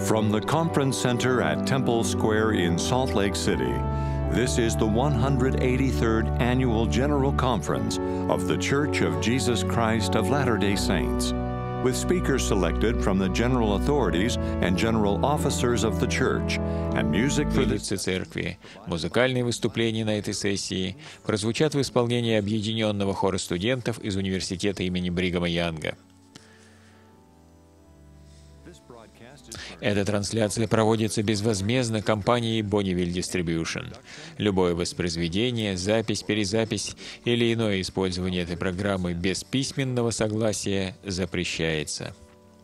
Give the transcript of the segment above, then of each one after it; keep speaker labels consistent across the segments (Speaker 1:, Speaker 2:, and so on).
Speaker 1: From the Conference Center at Temple Square in Salt Lake City, this is the 183rd Annual General Conference of The Church of Jesus Christ of Latter-day Saints, with speakers selected from the general authorities and general officers of the church, and music for the
Speaker 2: церкви. Музыкальные выступления на этой сессии прозвучат в исполнении Объединенного хора студентов из Университета имени Бригама Янга. Эта трансляция проводится безвозмездно компанией Bonneville Distribution. Любое воспроизведение, запись, перезапись или иное использование этой программы без письменного согласия запрещается.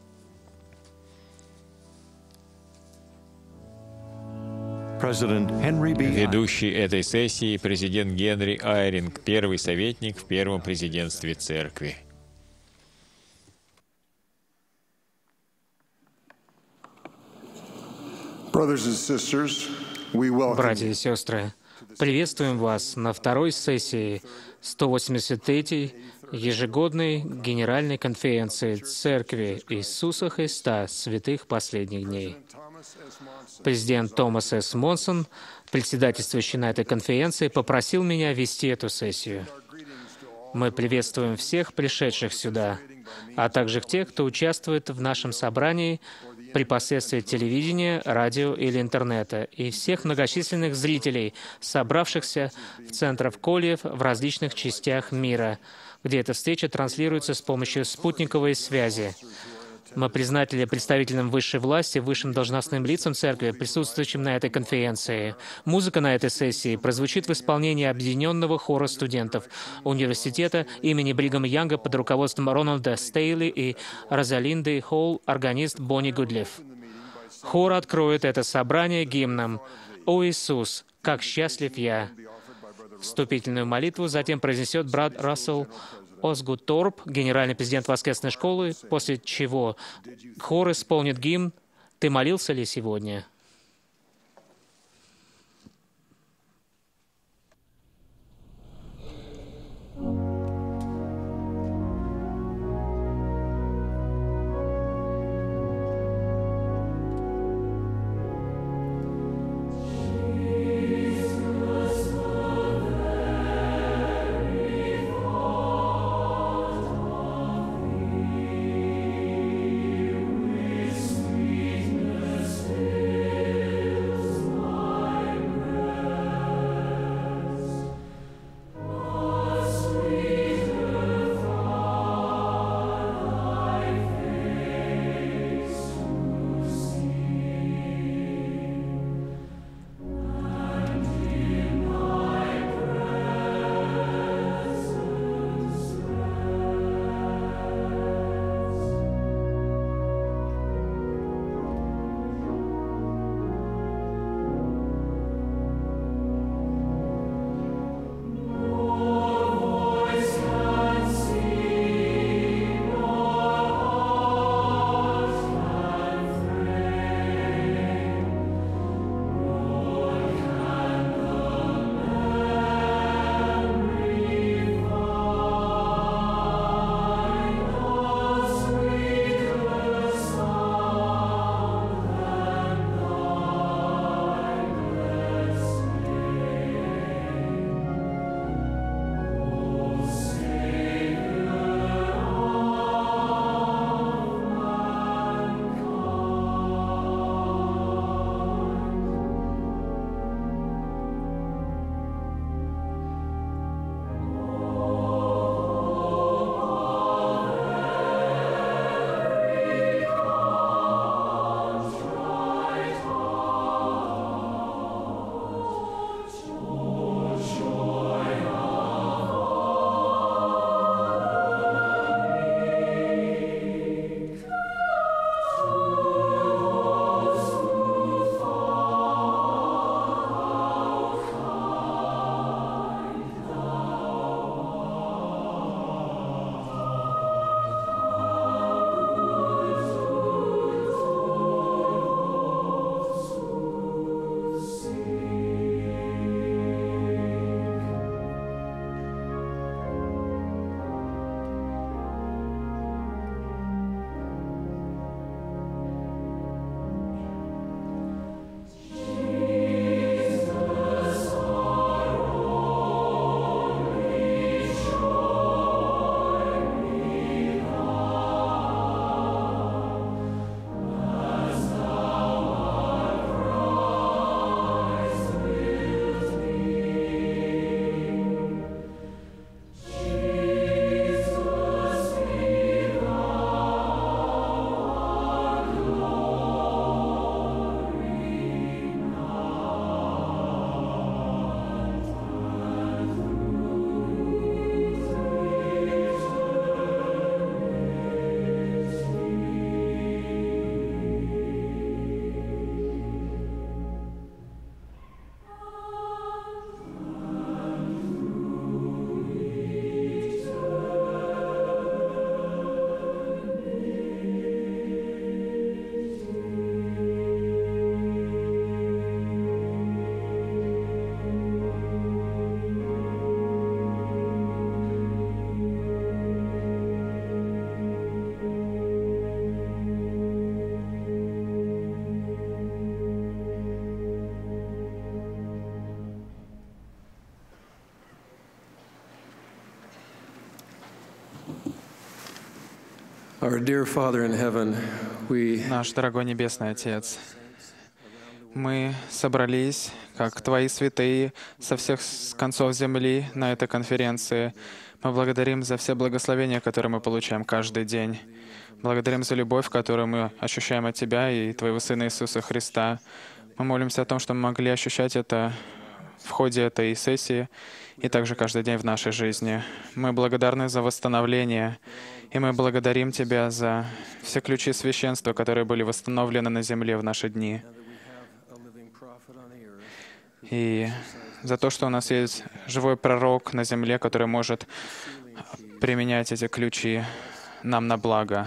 Speaker 2: Ведущий этой сессии президент Генри Айринг, первый советник в первом президентстве церкви.
Speaker 3: Братья и сестры, приветствуем вас на второй сессии 183-й ежегодной Генеральной конференции Церкви Иисуса Христа Святых Последних Дней. Президент Томас С. Монсон, председательствующий на этой конференции, попросил меня вести эту сессию. Мы приветствуем всех пришедших сюда, а также тех, кто участвует в нашем собрании при посредстве телевидения, радио или интернета, и всех многочисленных зрителей, собравшихся в центрах Кольев в различных частях мира, где эта встреча транслируется с помощью спутниковой связи. Мы признательны представителям высшей власти, высшим должностным лицам церкви, присутствующим на этой конференции. Музыка на этой сессии прозвучит в исполнении Объединенного хора студентов Университета имени Бригама Янга под руководством Рональда Стейли и Розалинды Холл, органист Бонни Гудлиф. Хор откроет это собрание гимном «О Иисус, как счастлив я». Вступительную молитву затем произнесет брат Рассел Осгуторп, генеральный президент воскресной школы, после чего хор исполнит гимн «Ты молился ли сегодня?».
Speaker 4: Sweetness Our dear Father in heaven,
Speaker 5: Наш дорогой Небесный Отец, мы собрались, как Твои святые, со всех концов земли на этой конференции. Мы благодарим за все благословения, которые мы получаем каждый день. Благодарим за любовь, которую мы ощущаем от Тебя и Твоего Сына Иисуса Христа. Мы молимся о том, что мы могли ощущать это в ходе этой сессии и также каждый день в нашей жизни. Мы благодарны за восстановление, и мы благодарим Тебя за все ключи священства, которые были восстановлены на земле в наши дни. И за то, что у нас есть живой пророк на земле, который может применять эти ключи нам на благо.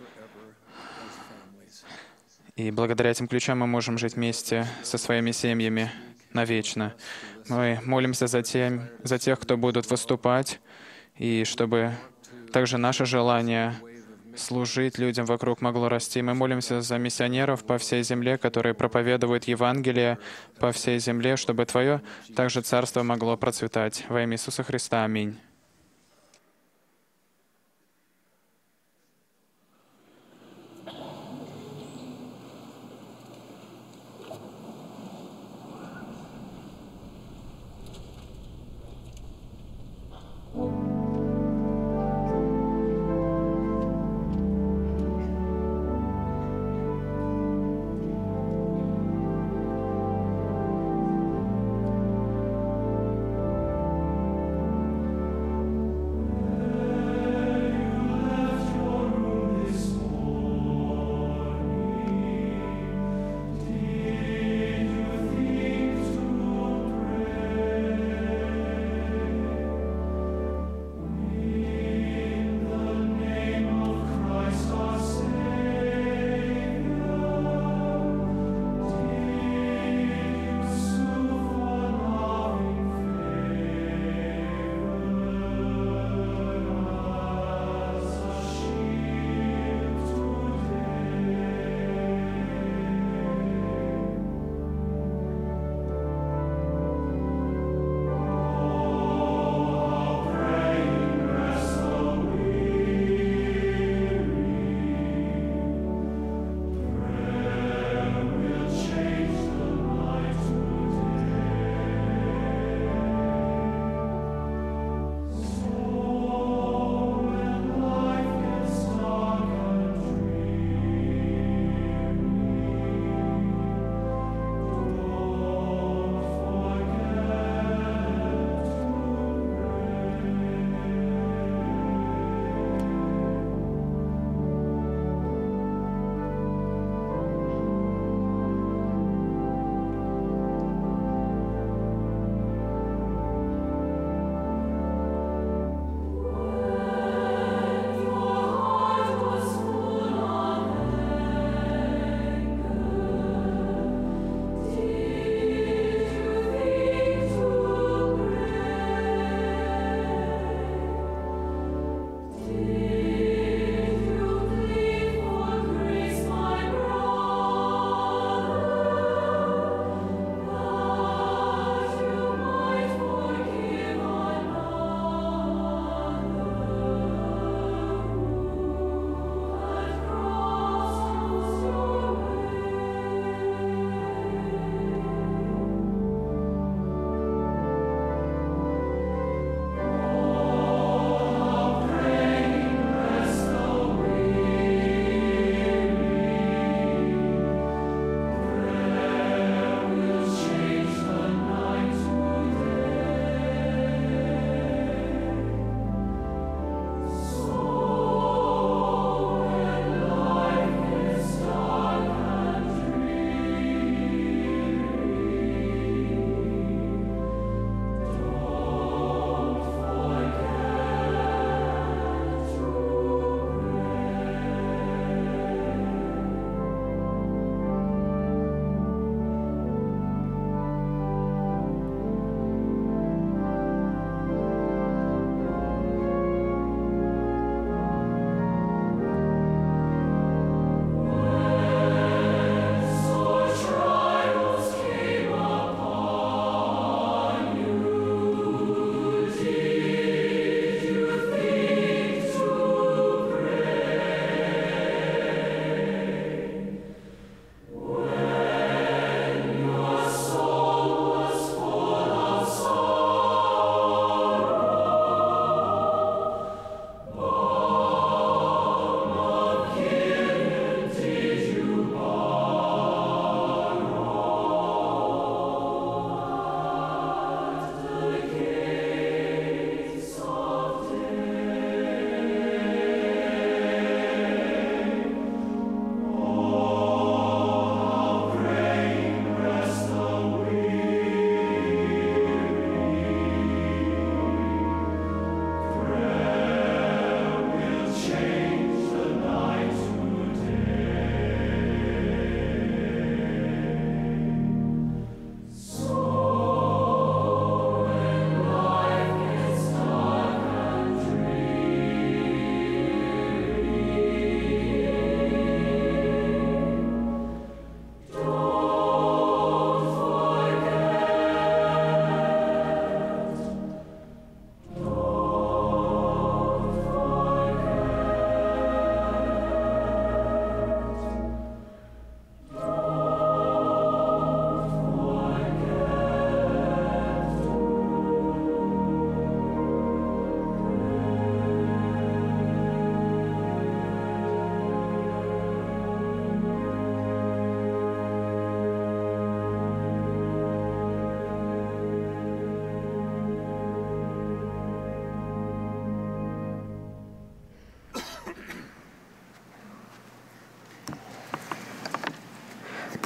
Speaker 5: И благодаря этим ключам мы можем жить вместе со своими семьями навечно. Мы молимся за тех, кто будут выступать, и чтобы также наше желание служить людям вокруг могло расти. Мы молимся за миссионеров по всей земле, которые проповедуют Евангелие по всей земле, чтобы Твое также Царство могло процветать. Во имя Иисуса Христа. Аминь.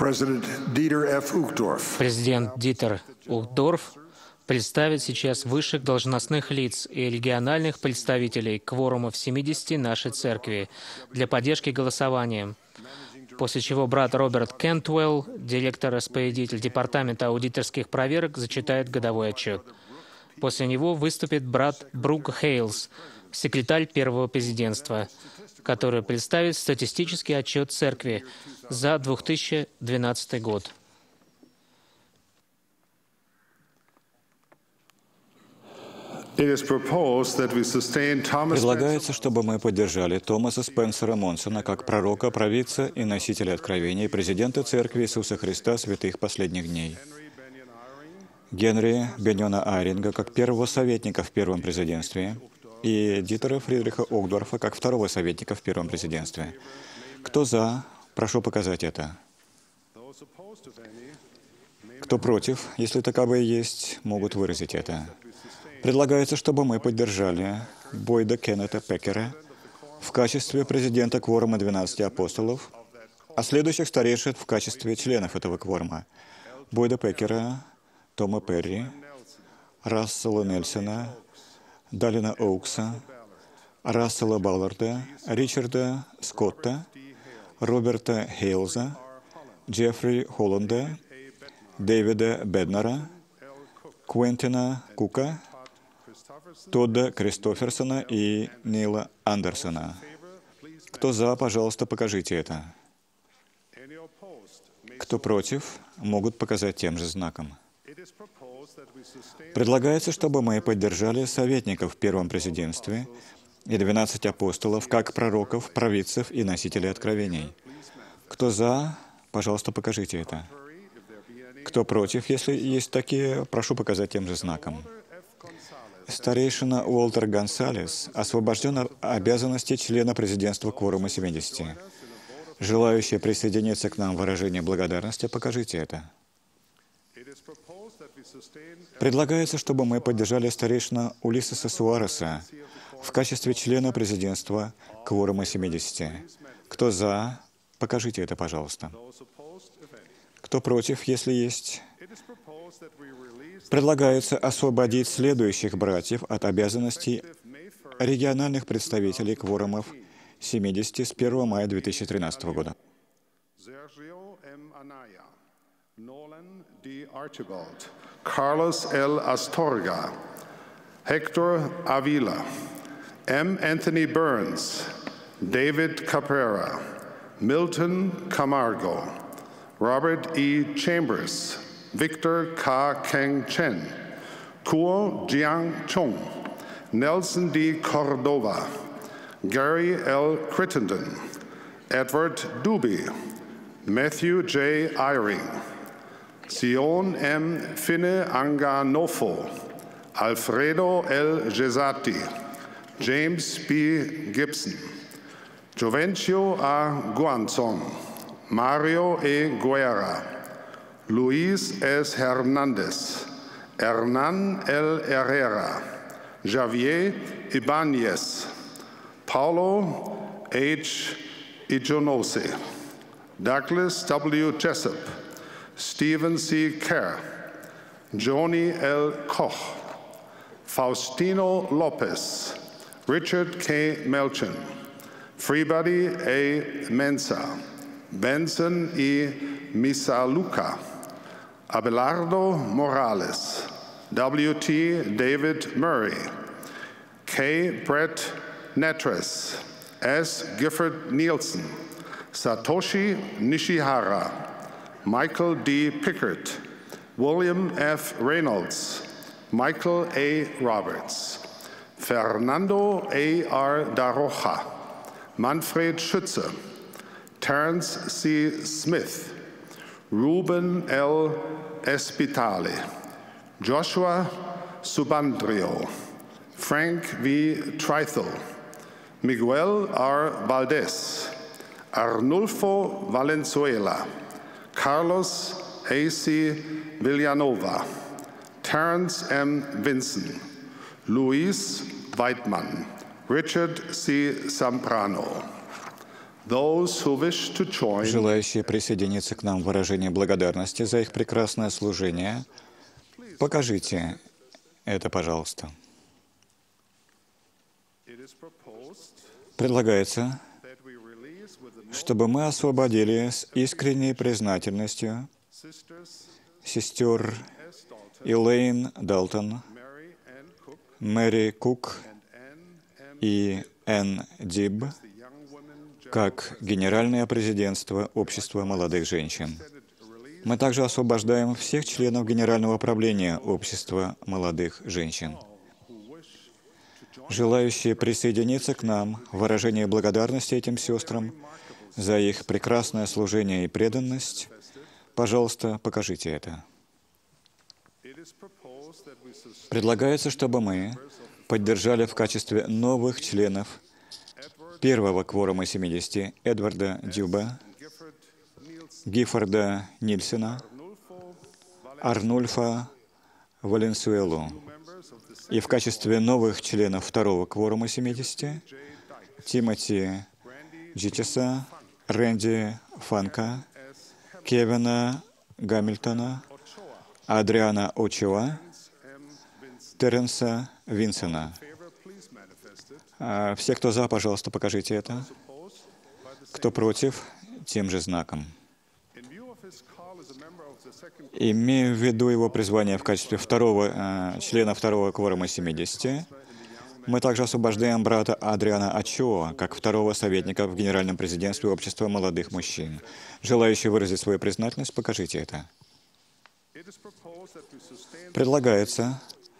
Speaker 3: Президент Дитер Ухдорф представит сейчас высших должностных лиц и региональных представителей кворума в 70 нашей церкви для поддержки голосованием, после чего брат Роберт Кентуэлл, директор-распорядитель Департамента аудиторских проверок, зачитает годовой отчет. После него выступит брат Брук Хейлс, секретарь Первого президентства, который представит статистический отчет церкви за 2012 год.
Speaker 4: Предлагается, чтобы мы поддержали Томаса Спенсера Монсона как пророка, провидца и носителя откровений, президента Церкви Иисуса Христа святых последних дней. Генри Беньона Айринга как первого советника в Первом президентстве и Дитера Фридриха Ухдорфа как второго советника в Первом президентстве. Кто за? Прошу показать это. Кто против, если таковые есть, могут выразить это. Предлагается, чтобы мы поддержали Бойда Кеннета Пекера в качестве президента кворума 12 апостолов, а следующих старейшин в качестве членов этого кворума. Бойда Пекера, Тома Перри, Рассела Нельсона, Далина Оукса, Рассела Балларда, Ричарда Скотта, Роберта Хейлза, Джеффри Холланда, Дэвида Беднера, Квентина Кука, Тодда Кристоферсона и Нила Андерсона. Кто за, пожалуйста, покажите это. Кто против, могут показать тем же знаком. Предлагается, чтобы мы поддержали советников в Первом президентстве и 12 апостолов, как пророков, провидцев и носителей откровений. Кто за, пожалуйста, покажите это. Кто против, если есть такие, прошу показать тем же знаком. Старейшина Уолтер Гонсалес освобожден от обязанности члена президентства кворума 70. Желающие присоединиться к нам в выражении благодарности, покажите это. Предлагается, чтобы мы поддержали старейшина Улиссеса Суареса в качестве члена президентства кворума 70. Кто за, покажите это, пожалуйста. Кто против, если есть? Предлагается освободить следующих братьев от обязанностей региональных представителей кворумов 70 с 1 мая 2013 года.
Speaker 6: Nolan D. Archibald, Carlos L. Astorga, Hector Avila, M. Anthony Burns, David Caprera, Milton Camargo, Robert E. Chambers, Victor K. Keng Chen, Kuo Jiang Chung, Nelson D. Cordova, Gary L. Crittenden, Edward Duby, Matthew J. Eyring, Sion M. Finne Anganofo, Alfredo L. Gesati, James B. Gibson, Jovencio A. Guanzon, Mario E. Guerra, Luis S. Hernandez, Hernan L. Herrera, Javier Ibanez, Paulo H. Ijonose, Douglas W. Jessup, Stephen C. Kerr, Joni L. Koch, Faustino Lopez, Richard K. Melchin, Freebody A. Mensa, Benson E. Misaluka, Abelardo Morales, W.T. David Murray, K. Brett Netres, S. Gifford Nielsen, Satoshi Nishihara, Michael D. Pickert, William F. Reynolds, Michael A. Roberts, Fernando A. R. Daroja, Manfred Schütze, Terence C. Smith, Ruben L. Espitale, Joshua Subandrio, Frank V. Trithel, Miguel R. Valdez, Arnulfo Valenzuela, Carlos A.C. Villanova, Terence M. Vinson, Luis Weidmann, Richard C. Zambrano, Those who wish to join,
Speaker 4: Желающие присоединиться к нам в выражении благодарности за их прекрасное служение, покажите это, пожалуйста. Предлагается, чтобы мы освободили с искренней признательностью сестер Элейн Далтон, Мэри Кук и Энн Диб, как Генеральное президентство Общества молодых женщин. Мы также освобождаем всех членов Генерального правления Общества молодых женщин. Желающие присоединиться к нам в выражении благодарности этим сестрам за их прекрасное служение и преданность, пожалуйста, покажите это. Предлагается, чтобы мы поддержали в качестве новых членов первого кворума 70 Эдварда Дюба, Гиффорда Нильсена, Арнульфа Валенсуэлу, и в качестве новых членов второго кворума 70 Тимоти Джичеса, Рэнди Фанка, Кевина Гамильтона, Адриана Очоа, Теренса Винсена. Все, кто за, пожалуйста, покажите это. Кто против, тем же знаком. Имея в виду его призвание в качестве члена второго кворума 70, мы также освобождаем брата Адриана Очоа, как второго советника в Генеральном президентстве Общества молодых мужчин. Желающие выразить свою признательность, покажите это. Предлагается,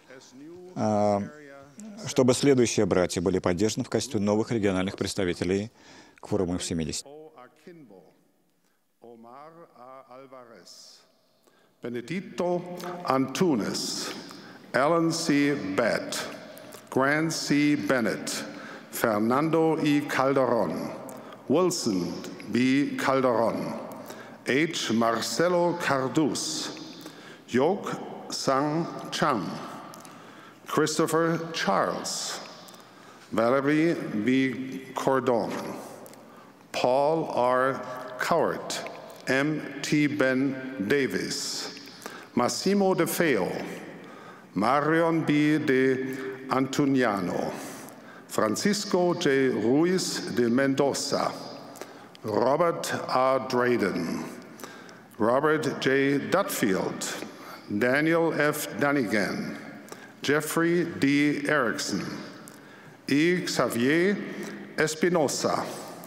Speaker 4: чтобы следующие братья были поддержаны в качестве новых региональных представителей кворума 70.
Speaker 6: Benedito Antunes, Alan C. Batt, Grant C. Bennett, Fernando E. Calderon, Wilson B. Calderon, H. Marcelo Cardus, Yok Sang Cham, Christopher Charles, Valerie B. Cordon, Paul R. Cowart, M. T. Ben Davis, Massimo De Feo, Marion B. de Antuniano, Francisco J. Ruiz de Mendoza, Robert R. Drayden, Robert J. Dutfield, Daniel F. Dunnigan, Jeffrey D. Erickson, E. Xavier Espinosa,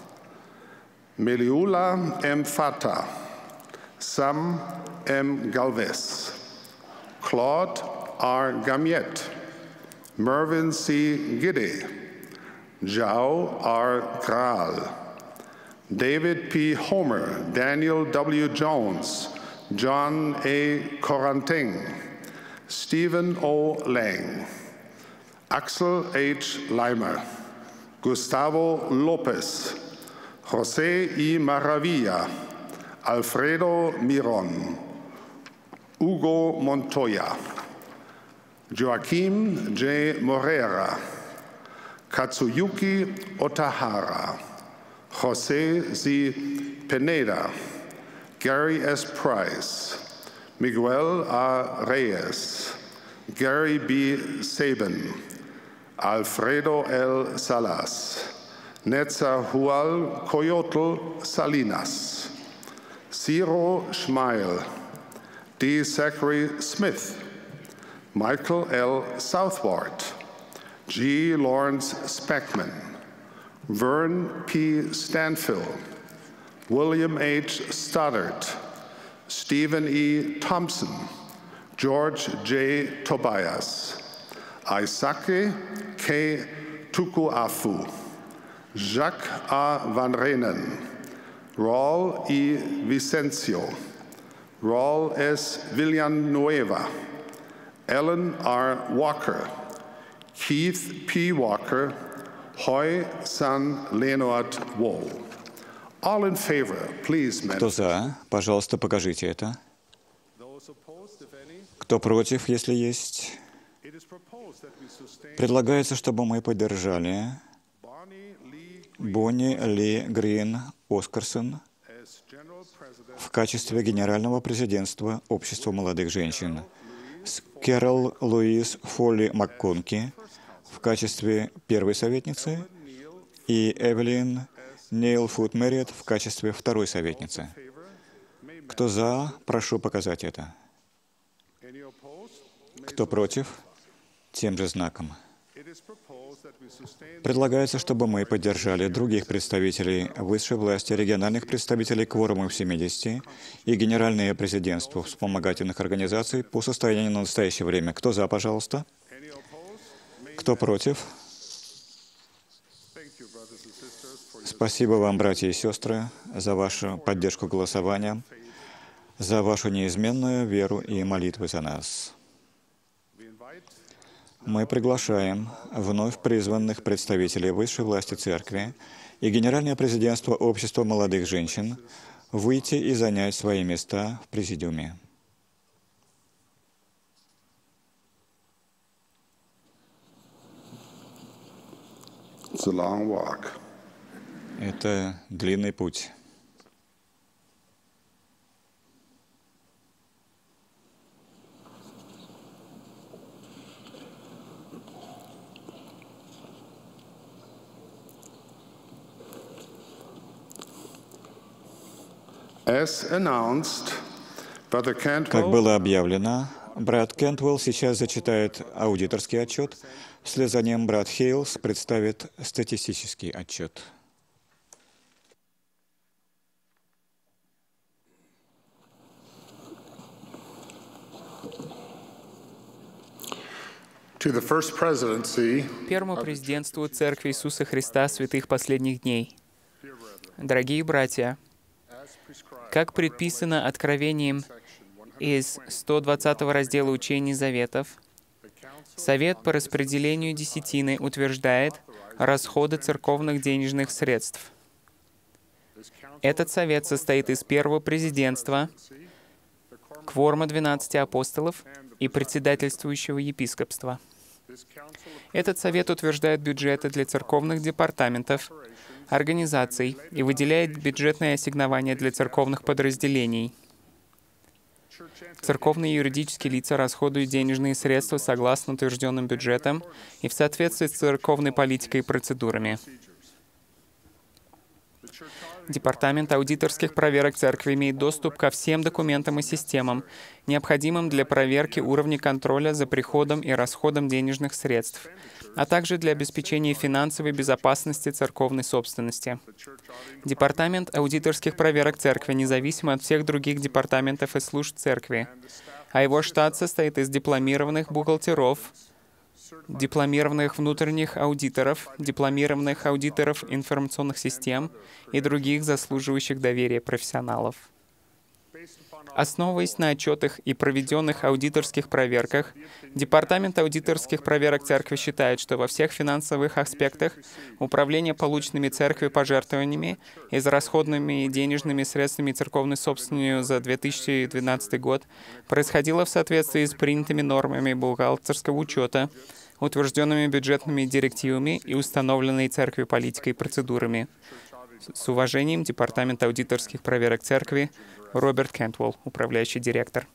Speaker 6: Meliula M. Fata, Sam M. Galvez, Claude R. Gamiet, Mervyn C. Gidde, Zhao R. Graal, David P. Homer, Daniel W. Jones, John A. Coranting, Stephen O. Lang, Axel H. Leimer, Gustavo Lopez, José I. Maravilla, Alfredo Miron, Hugo Montoya, Joaquim J. Morera, Katsuyuki Otahara, José Z. Pineda, Gary S. Price, Miguel A. Reyes, Gary B. Sabin, Alfredo L. Salas, Netzahual Coyotl Salinas, Ciro Schmeil, D. Zachary Smith, Michael L. Southward, G. Lawrence Speckman, Vern P. Stanfill, William H. Stoddard, Stephen E. Thompson, George J. Tobias, Isake K. Tukuafu, Jacques A. Van Renen, Raul E. Vicencio, Raul S. Villanueva, Ellen R. Walker, Keith P. Walker, Hoy San Leonard Wall. All in favor, please,
Speaker 4: Кто за, пожалуйста, покажите это. Кто против, если есть? Предлагается, чтобы мы поддержали Бонни Ли Грин Оскарсон в качестве Генерального президентства Общества молодых женщин, Кэрол Луис Фолли МакКонки в качестве первой советницы и Эвелин Нейл Фуд Мерриот в качестве второй советницы. Кто за, прошу показать это. Кто против, тем же знаком. Предлагается, чтобы мы поддержали других представителей высшей власти, региональных представителей кворумом 70 и генеральное президентство вспомогательных организаций по состоянию на настоящее время. Кто за, пожалуйста? Кто против? Спасибо вам, братья и сестры, за вашу поддержку голосования, за вашу неизменную веру и молитвы за нас. Мы приглашаем вновь призванных представителей высшей власти Церкви и Генеральное президентство Общества молодых женщин выйти и занять свои места в президиуме.
Speaker 6: It's a long walk.
Speaker 4: Это длинный путь. Как было объявлено, брат Кентвелл сейчас зачитает аудиторский отчет, вслед за ним брат Хейлс представит статистический отчет.
Speaker 7: Первому президентству Церкви Иисуса Христа святых последних дней. Дорогие братья, как предписано Откровением из 120 раздела Учений Заветов, Совет по распределению десятины утверждает расходы церковных денежных средств. Этот совет состоит из первого президентства, кворума 12 апостолов и председательствующего епископства. Этот совет утверждает бюджеты для церковных департаментов, организаций и выделяет бюджетные ассигнования для церковных подразделений. Церковные и юридические лица расходуют денежные средства согласно утвержденным бюджетам и в соответствии с церковной политикой и процедурами. Департамент аудиторских проверок Церкви имеет доступ ко всем документам и системам, необходимым для проверки уровня контроля за приходом и расходом денежных средств, а также для обеспечения финансовой безопасности церковной собственности. Департамент аудиторских проверок Церкви независим от всех других департаментов и служб Церкви, а его штат состоит из дипломированных бухгалтеров, дипломированных внутренних аудиторов, дипломированных аудиторов информационных систем и других заслуживающих доверия профессионалов. Основываясь на отчетах и проведенных аудиторских проверках, Департамент аудиторских проверок Церкви считает, что во всех финансовых аспектах управление полученными Церкви пожертвованиями и израсходными денежными средствами церковной собственностью за 2012 год происходило в соответствии с принятыми нормами бухгалтерского учета, утвержденными бюджетными директивами и установленной Церковью политикой и процедурами. С уважением, Департамент аудиторских проверок Церкви, Роберт Кентвелл, управляющий директор.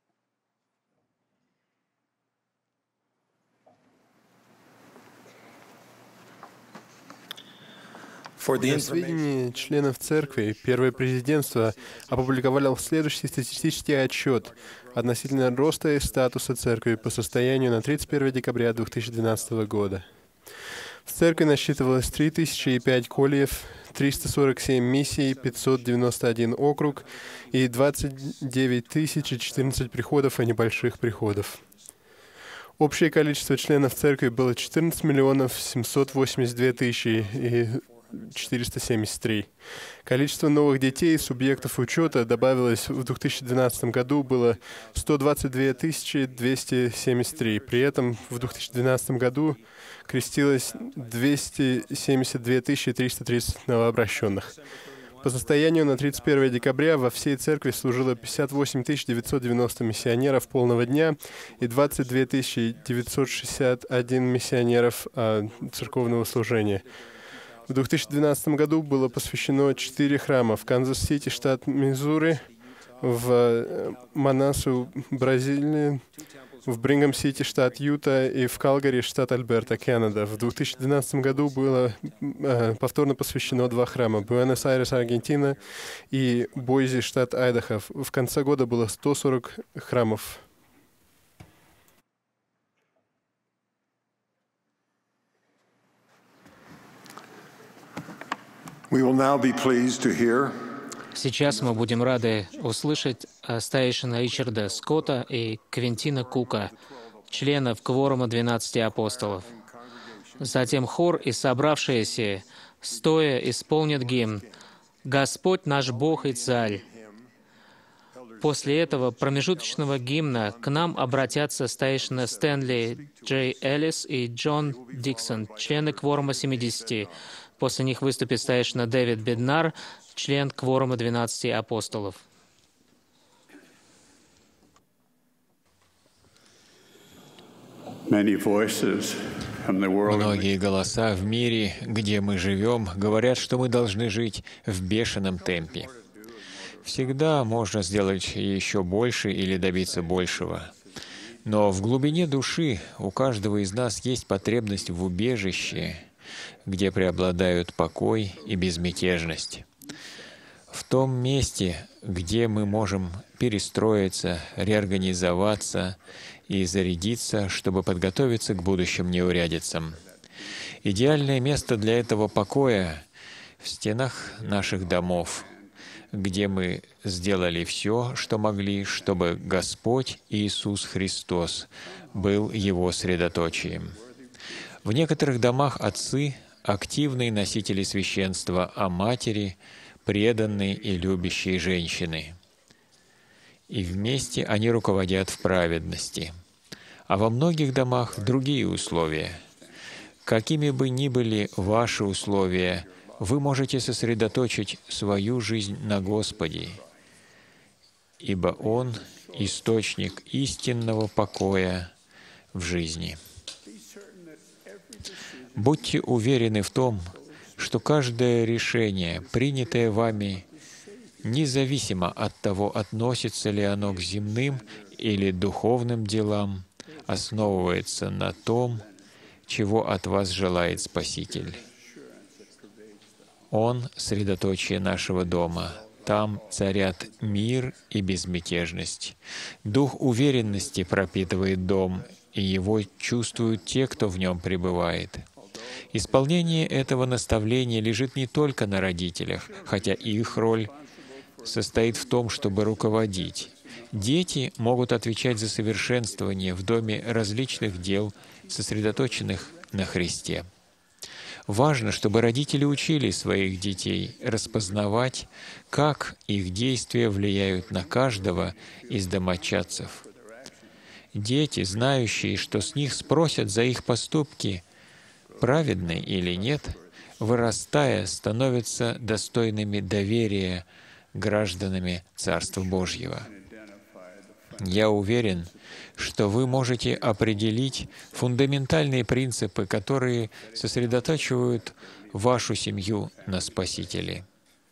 Speaker 8: Для сведения членов Церкви, Первое президентство опубликовало следующий статистический отчет относительно роста и статуса Церкви по состоянию на 31 декабря 2012 года. В Церкви насчитывалось 3005 кольев, 347 миссий, 591 округ и 29 014 приходов и небольших приходов. Общее количество членов Церкви было 14 782 473. Количество новых детей и субъектов учета добавилось в 2012 году было 122 273. При этом в 2012 году крестилось 272 330 новообращенных. По состоянию на 31 декабря во всей Церкви служило 58 990 миссионеров полного дня и 22 961 миссионеров церковного служения. В 2012 году было посвящено 4 храма в Канзас-Сити, штат Миссури, в Манасу, Бразилия, в Брингам-Сити, штат Юта, и в Калгари, штат Альберта, Канада. В 2012 году было повторно посвящено 2 храма — Буэнос-Айрес, Аргентина, и Бойзи, штат Айдахо. В конце года было 140 храмов.
Speaker 3: Сейчас мы будем рады услышать старейшина Ричарда Скотта и Квинтина Кука, членов кворума 12 апостолов. Затем хор и собравшиеся стоя исполнят гимн «Господь наш Бог и Царь». После этого промежуточного гимна к нам обратятся старейшина Стэнли Джей Эллис и Джон Диксон, члены кворума 70. После них выступит старейшина Дэвид Беднар, член кворума 12 апостолов.
Speaker 2: Многие голоса в мире, где мы живем, говорят, что мы должны жить в бешеном темпе. Всегда можно сделать еще больше или добиться большего. Но в глубине души у каждого из нас есть потребность в убежище, где преобладают покой и безмятежность. В том месте, где мы можем перестроиться, реорганизоваться и зарядиться, чтобы подготовиться к будущим неурядицам. Идеальное место для этого покоя в стенах наших домов, где мы сделали все, что могли, чтобы Господь Иисус Христос был его средоточием. В некоторых домах отцы — активные носители священства, а матери — преданные и любящие женщины. И вместе они руководят в праведности. А во многих домах другие условия. Какими бы ни были ваши условия, вы можете сосредоточить свою жизнь на Господе, ибо Он — источник истинного покоя в жизни. Будьте уверены в том, что каждое решение, принятое вами, независимо от того, относится ли оно к земным или духовным делам, основывается на том, чего от вас желает Спаситель. Он — средоточие нашего дома. Там царят мир и безмятежность. Дух уверенности пропитывает дом, и его чувствуют те, кто в нем пребывает. Исполнение этого наставления лежит не только на родителях, хотя их роль состоит в том, чтобы руководить. Дети могут отвечать за совершенствование в доме различных дел, сосредоточенных на Христе. Важно, чтобы родители учили своих детей распознавать, как их действия влияют на каждого из домочадцев. Дети, знающие, что с них спросят за их поступки, праведны или нет, вырастая, становятся достойными доверия гражданами Царства Божьего. Я уверен, что вы можете определить фундаментальные принципы, которые сосредотачивают вашу семью на Спасителе.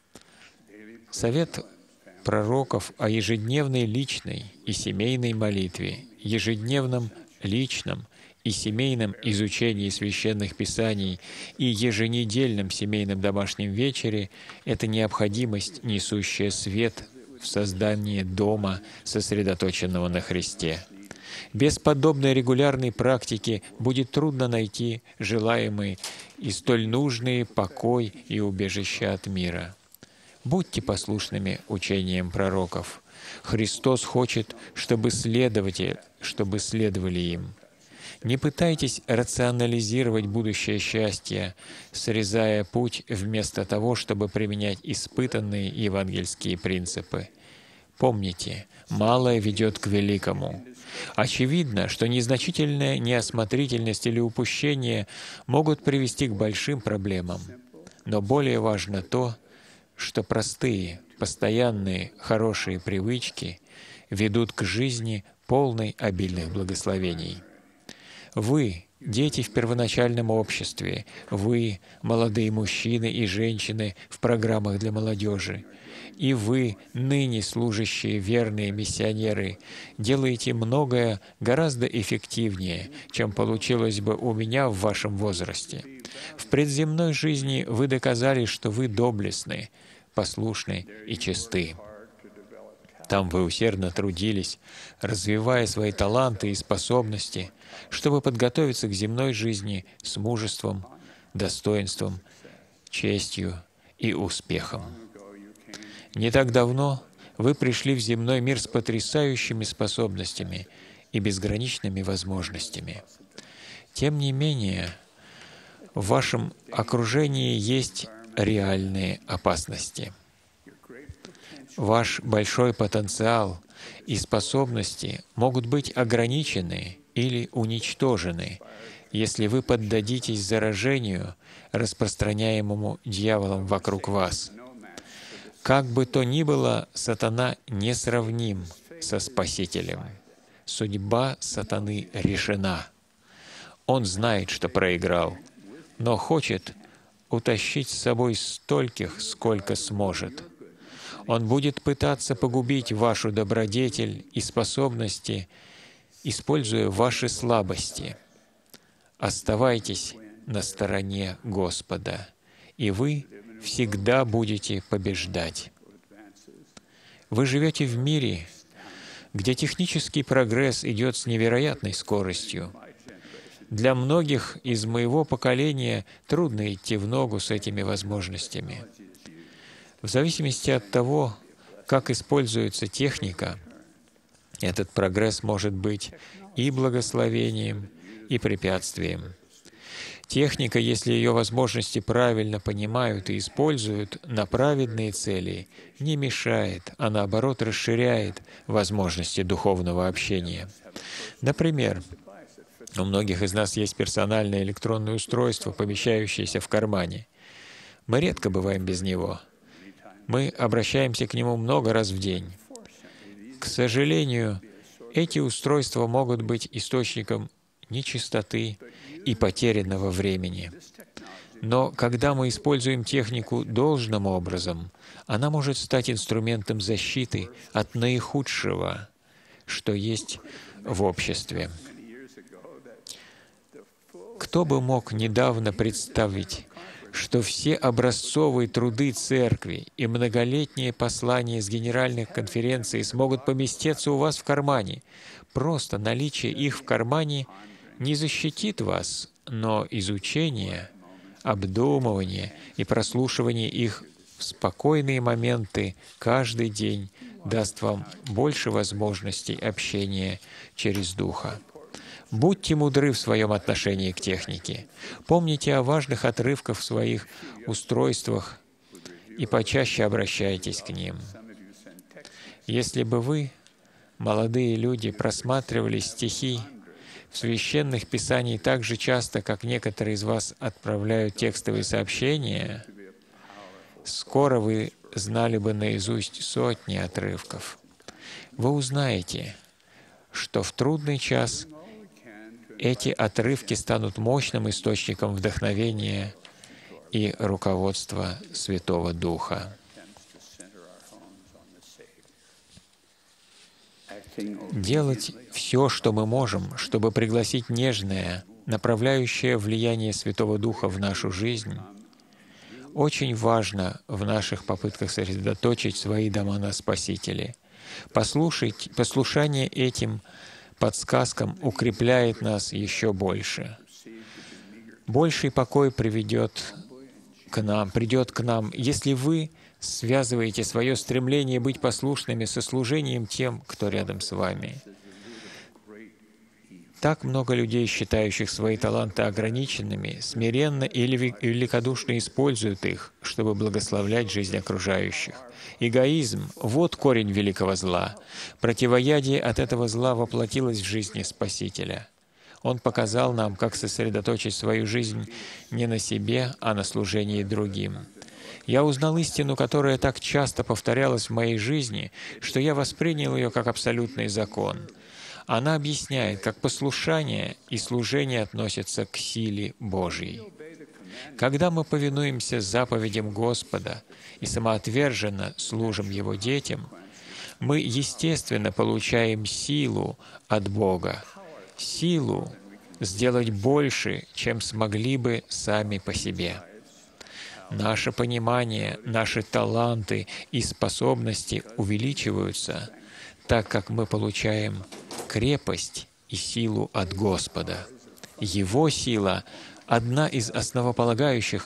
Speaker 2: Совет пророков о ежедневной личной и семейной молитве, ежедневном личном и семейном изучении священных писаний и еженедельном семейном домашнем вечере — это необходимость, несущая свет в создании дома, сосредоточенного на Христе. Без подобной регулярной практики будет трудно найти желаемый и столь нужный покой и убежище от мира. Будьте послушными учениям пророков. Христос хочет, чтобы следовали им. Не пытайтесь рационализировать будущее счастье, срезая путь вместо того, чтобы применять испытанные евангельские принципы. Помните, малое ведет к великому. Очевидно, что незначительная неосмотрительность или упущение могут привести к большим проблемам. Но более важно то, что простые, постоянные, хорошие привычки ведут к жизни, полной обильных благословений. Вы дети в первоначальном обществе, вы, молодые мужчины и женщины в программах для молодежи, и вы, ныне служащие верные миссионеры, делаете многое гораздо эффективнее, чем получилось бы у меня в вашем возрасте. В предземной жизни вы доказали, что вы доблестны, послушны и чисты. Там вы усердно трудились, развивая свои таланты и способности, чтобы подготовиться к земной жизни с мужеством, достоинством, честью и успехом. Не так давно вы пришли в земной мир с потрясающими способностями и безграничными возможностями. Тем не менее, в вашем окружении есть реальные опасности. Ваш большой потенциал и способности могут быть ограничены или уничтожены, если вы поддадитесь заражению, распространяемому дьяволом вокруг вас. Как бы то ни было, сатана несравним со Спасителем. Судьба сатаны решена. Он знает, что проиграл, но хочет утащить с собой стольких, сколько сможет. Он будет пытаться погубить вашу добродетель и способности, используя ваши слабости. Оставайтесь на стороне Господа, и вы всегда будете побеждать. Вы живете в мире, где технический прогресс идет с невероятной скоростью. Для многих из моего поколения трудно идти в ногу с этими возможностями. В зависимости от того, как используется техника, этот прогресс может быть и благословением, и препятствием. Техника, если ее возможности правильно понимают и используют на праведные цели, не мешает, а наоборот расширяет возможности духовного общения. Например, у многих из нас есть персональное электронное устройство, помещающееся в кармане. Мы редко бываем без него. Мы обращаемся к нему много раз в день. К сожалению, эти устройства могут быть источником нечистоты и потерянного времени. Но когда мы используем технику должным образом, она может стать инструментом защиты от наихудшего, что есть в обществе. Кто бы мог недавно представить, что все образцовые труды Церкви и многолетние послания с генеральных конференций смогут поместиться у вас в кармане. Просто наличие их в кармане не защитит вас, но изучение, обдумывание и прослушивание их в спокойные моменты каждый день даст вам больше возможностей общения через Духа. Будьте мудры в своем отношении к технике. Помните о важных отрывках в своих устройствах и почаще обращайтесь к ним. Если бы вы, молодые люди, просматривали стихи в священных писаниях так же часто, как некоторые из вас отправляют текстовые сообщения, скоро вы знали бы наизусть сотни отрывков. Вы узнаете, что в трудный час эти отрывки станут мощным источником вдохновения и руководства Святого Духа. Делать все, что мы можем, чтобы пригласить нежное, направляющее влияние Святого Духа в нашу жизнь, очень важно в наших попытках сосредоточить свои дома на Спасителе. Послушание этим подсказкам укрепляет нас еще больше. Больший покой придет к нам, если вы связываете свое стремление быть послушными со служением тем, кто рядом с вами. Так много людей, считающих свои таланты ограниченными, смиренно или великодушно используют их, чтобы благословлять жизнь окружающих. Эгоизм — вот корень великого зла. Противоядие от этого зла воплотилось в жизни Спасителя. Он показал нам, как сосредоточить свою жизнь не на себе, а на служении другим. Я узнал истину, которая так часто повторялась в моей жизни, что я воспринял ее как абсолютный закон. Она объясняет, как послушание и служение относятся к силе Божьей. Когда мы повинуемся заповедям Господа и самоотверженно служим Его детям, мы, естественно, получаем силу от Бога, силу сделать больше, чем смогли бы сами по себе. Наше понимание, наши таланты и способности увеличиваются, так как мы получаем крепость и силу от Господа. Его сила — один из основополагающих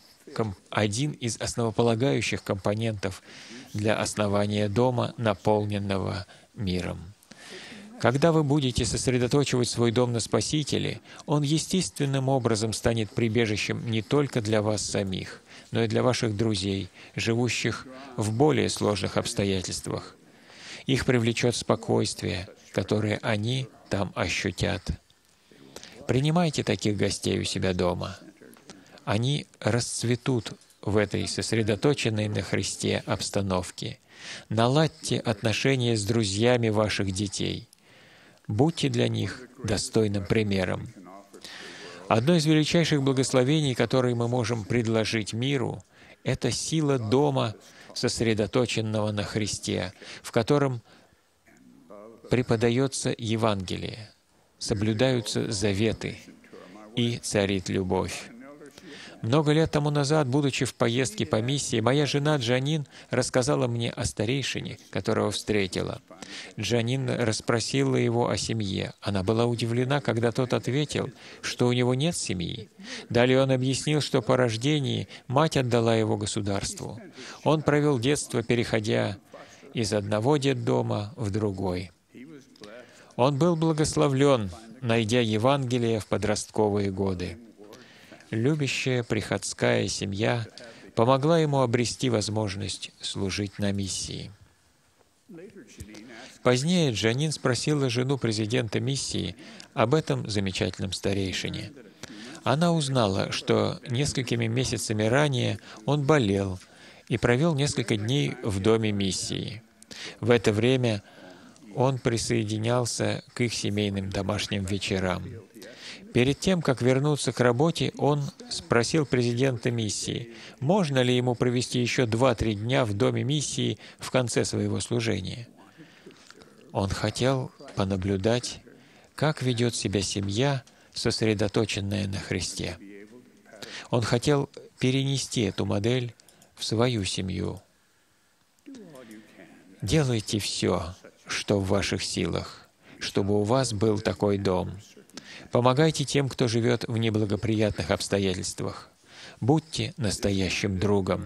Speaker 2: компонентов для основания дома, наполненного миром. Когда вы будете сосредоточивать свой дом на Спасителе, он естественным образом станет прибежищем не только для вас самих, но и для ваших друзей, живущих в более сложных обстоятельствах. Их привлечет спокойствие, которое они там ощутят. Принимайте таких гостей у себя дома. Они расцветут в этой сосредоточенной на Христе обстановке. Наладьте отношения с друзьями ваших детей. Будьте для них достойным примером. Одно из величайших благословений, которые мы можем предложить миру, это сила дома, сосредоточенного на Христе, в котором преподается Евангелие, соблюдаются заветы и царит любовь. Много лет тому назад, будучи в поездке по миссии, моя жена Джанин рассказала мне о старейшине, которого встретила. Джанин расспросила его о семье. Она была удивлена, когда тот ответил, что у него нет семьи. Далее он объяснил, что по рождении мать отдала его государству. Он провел детство, переходя из одного детдома в другой. Он был благословлен, найдя Евангелие в подростковые годы. Любящая приходская семья помогла ему обрести возможность служить на миссии. Позднее Джанин спросила жену президента миссии об этом замечательном старейшине. Она узнала, что несколькими месяцами ранее он болел и провел несколько дней в доме миссии. В это время он присоединялся к их семейным домашним вечерам. Перед тем, как вернуться к работе, он спросил президента миссии, можно ли ему провести еще 2-3 дня в доме миссии в конце своего служения. Он хотел понаблюдать, как ведет себя семья, сосредоточенная на Христе. Он хотел перенести эту модель в свою семью. Делайте все, что в ваших силах, чтобы у вас был такой дом. Помогайте тем, кто живет в неблагоприятных обстоятельствах. Будьте настоящим другом.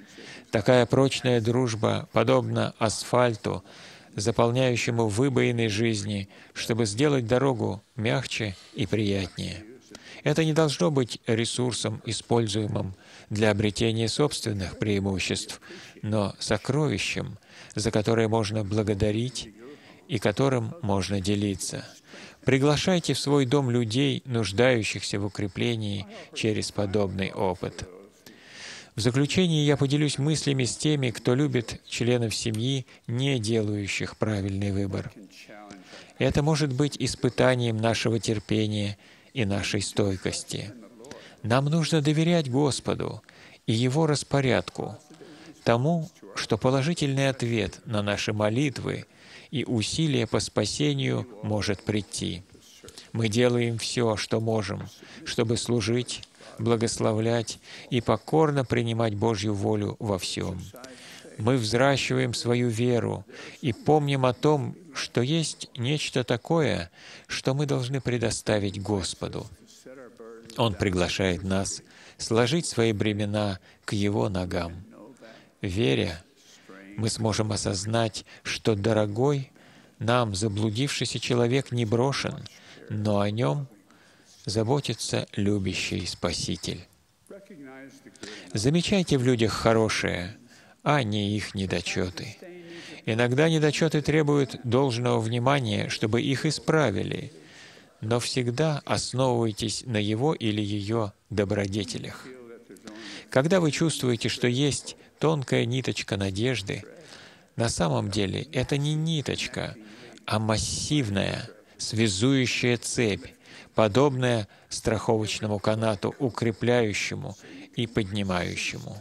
Speaker 2: Такая прочная дружба подобна асфальту, заполняющему выбоины жизни, чтобы сделать дорогу мягче и приятнее. Это не должно быть ресурсом, используемым для обретения собственных преимуществ, но сокровищем, за которое можно благодарить и которым можно делиться. Приглашайте в свой дом людей, нуждающихся в укреплении через подобный опыт. В заключение я поделюсь мыслями с теми, кто любит членов семьи, не делающих правильный выбор. Это может быть испытанием нашего терпения и нашей стойкости. Нам нужно доверять Господу и Его распорядку, тому, что положительный ответ на наши молитвы и усилия по спасению может прийти. Мы делаем все, что можем, чтобы служить, благословлять и покорно принимать Божью волю во всем. Мы взращиваем свою веру и помним о том, что есть нечто такое, что мы должны предоставить Господу. Он приглашает нас сложить свои бремена к Его ногам. Веря, мы сможем осознать, что дорогой нам заблудившийся человек не брошен, но о нем заботится любящий Спаситель. Замечайте в людях хорошее, а не их недочеты. Иногда недочеты требуют должного внимания, чтобы их исправили, но всегда основывайтесь на его или ее добродетелях. Когда вы чувствуете, что есть тонкая ниточка надежды, на самом деле это не ниточка, а массивная, связующая цепь, подобная страховочному канату, укрепляющему и поднимающему.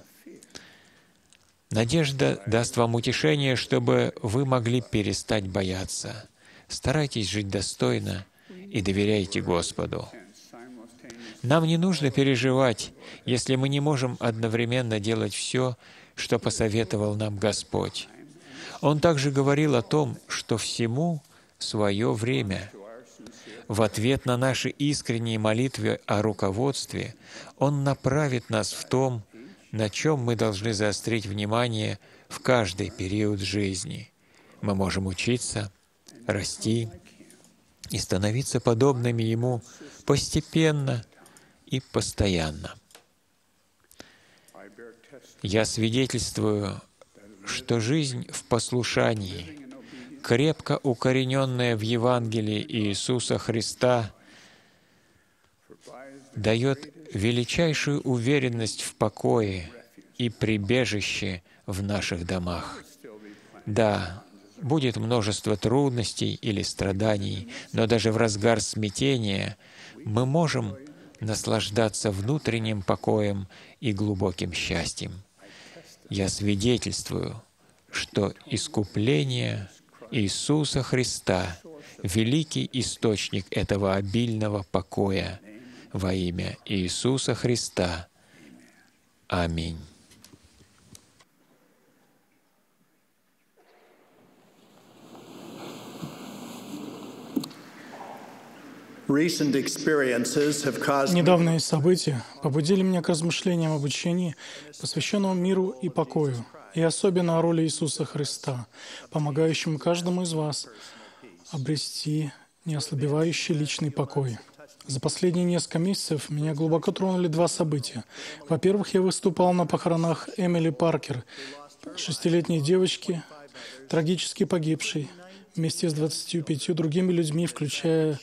Speaker 2: Надежда даст вам утешение, чтобы вы могли перестать бояться. Старайтесь жить достойно и доверяйте Господу. Нам не нужно переживать, если мы не можем одновременно делать все, что посоветовал нам Господь. Он также говорил о том, что всему свое время. В ответ на наши искренние молитвы о руководстве Он направит нас в том, на чем мы должны заострить внимание в каждый период жизни. Мы можем учиться, расти и становиться подобными Ему постепенно и постоянно. Я свидетельствую, что жизнь в послушании, крепко укорененная в Евангелии Иисуса Христа, дает величайшую уверенность в покое и прибежище в наших домах. Да, будет множество трудностей или страданий, но даже в разгар смятения мы можем наслаждаться внутренним покоем и глубоким счастьем. Я свидетельствую, что искупление Иисуса Христа — великий источник этого обильного покоя. Во имя Иисуса Христа. Аминь.
Speaker 9: Недавние события побудили меня к размышлениям об учении, посвященному миру и покою, и особенно о роли Иисуса Христа, помогающему каждому из вас обрести неослабевающий личный покой. За последние несколько месяцев меня глубоко тронули два события. Во-первых, я выступал на похоронах Эмили Паркер, 6-летней девочки, трагически погибшей, вместе с 25 другими людьми, включая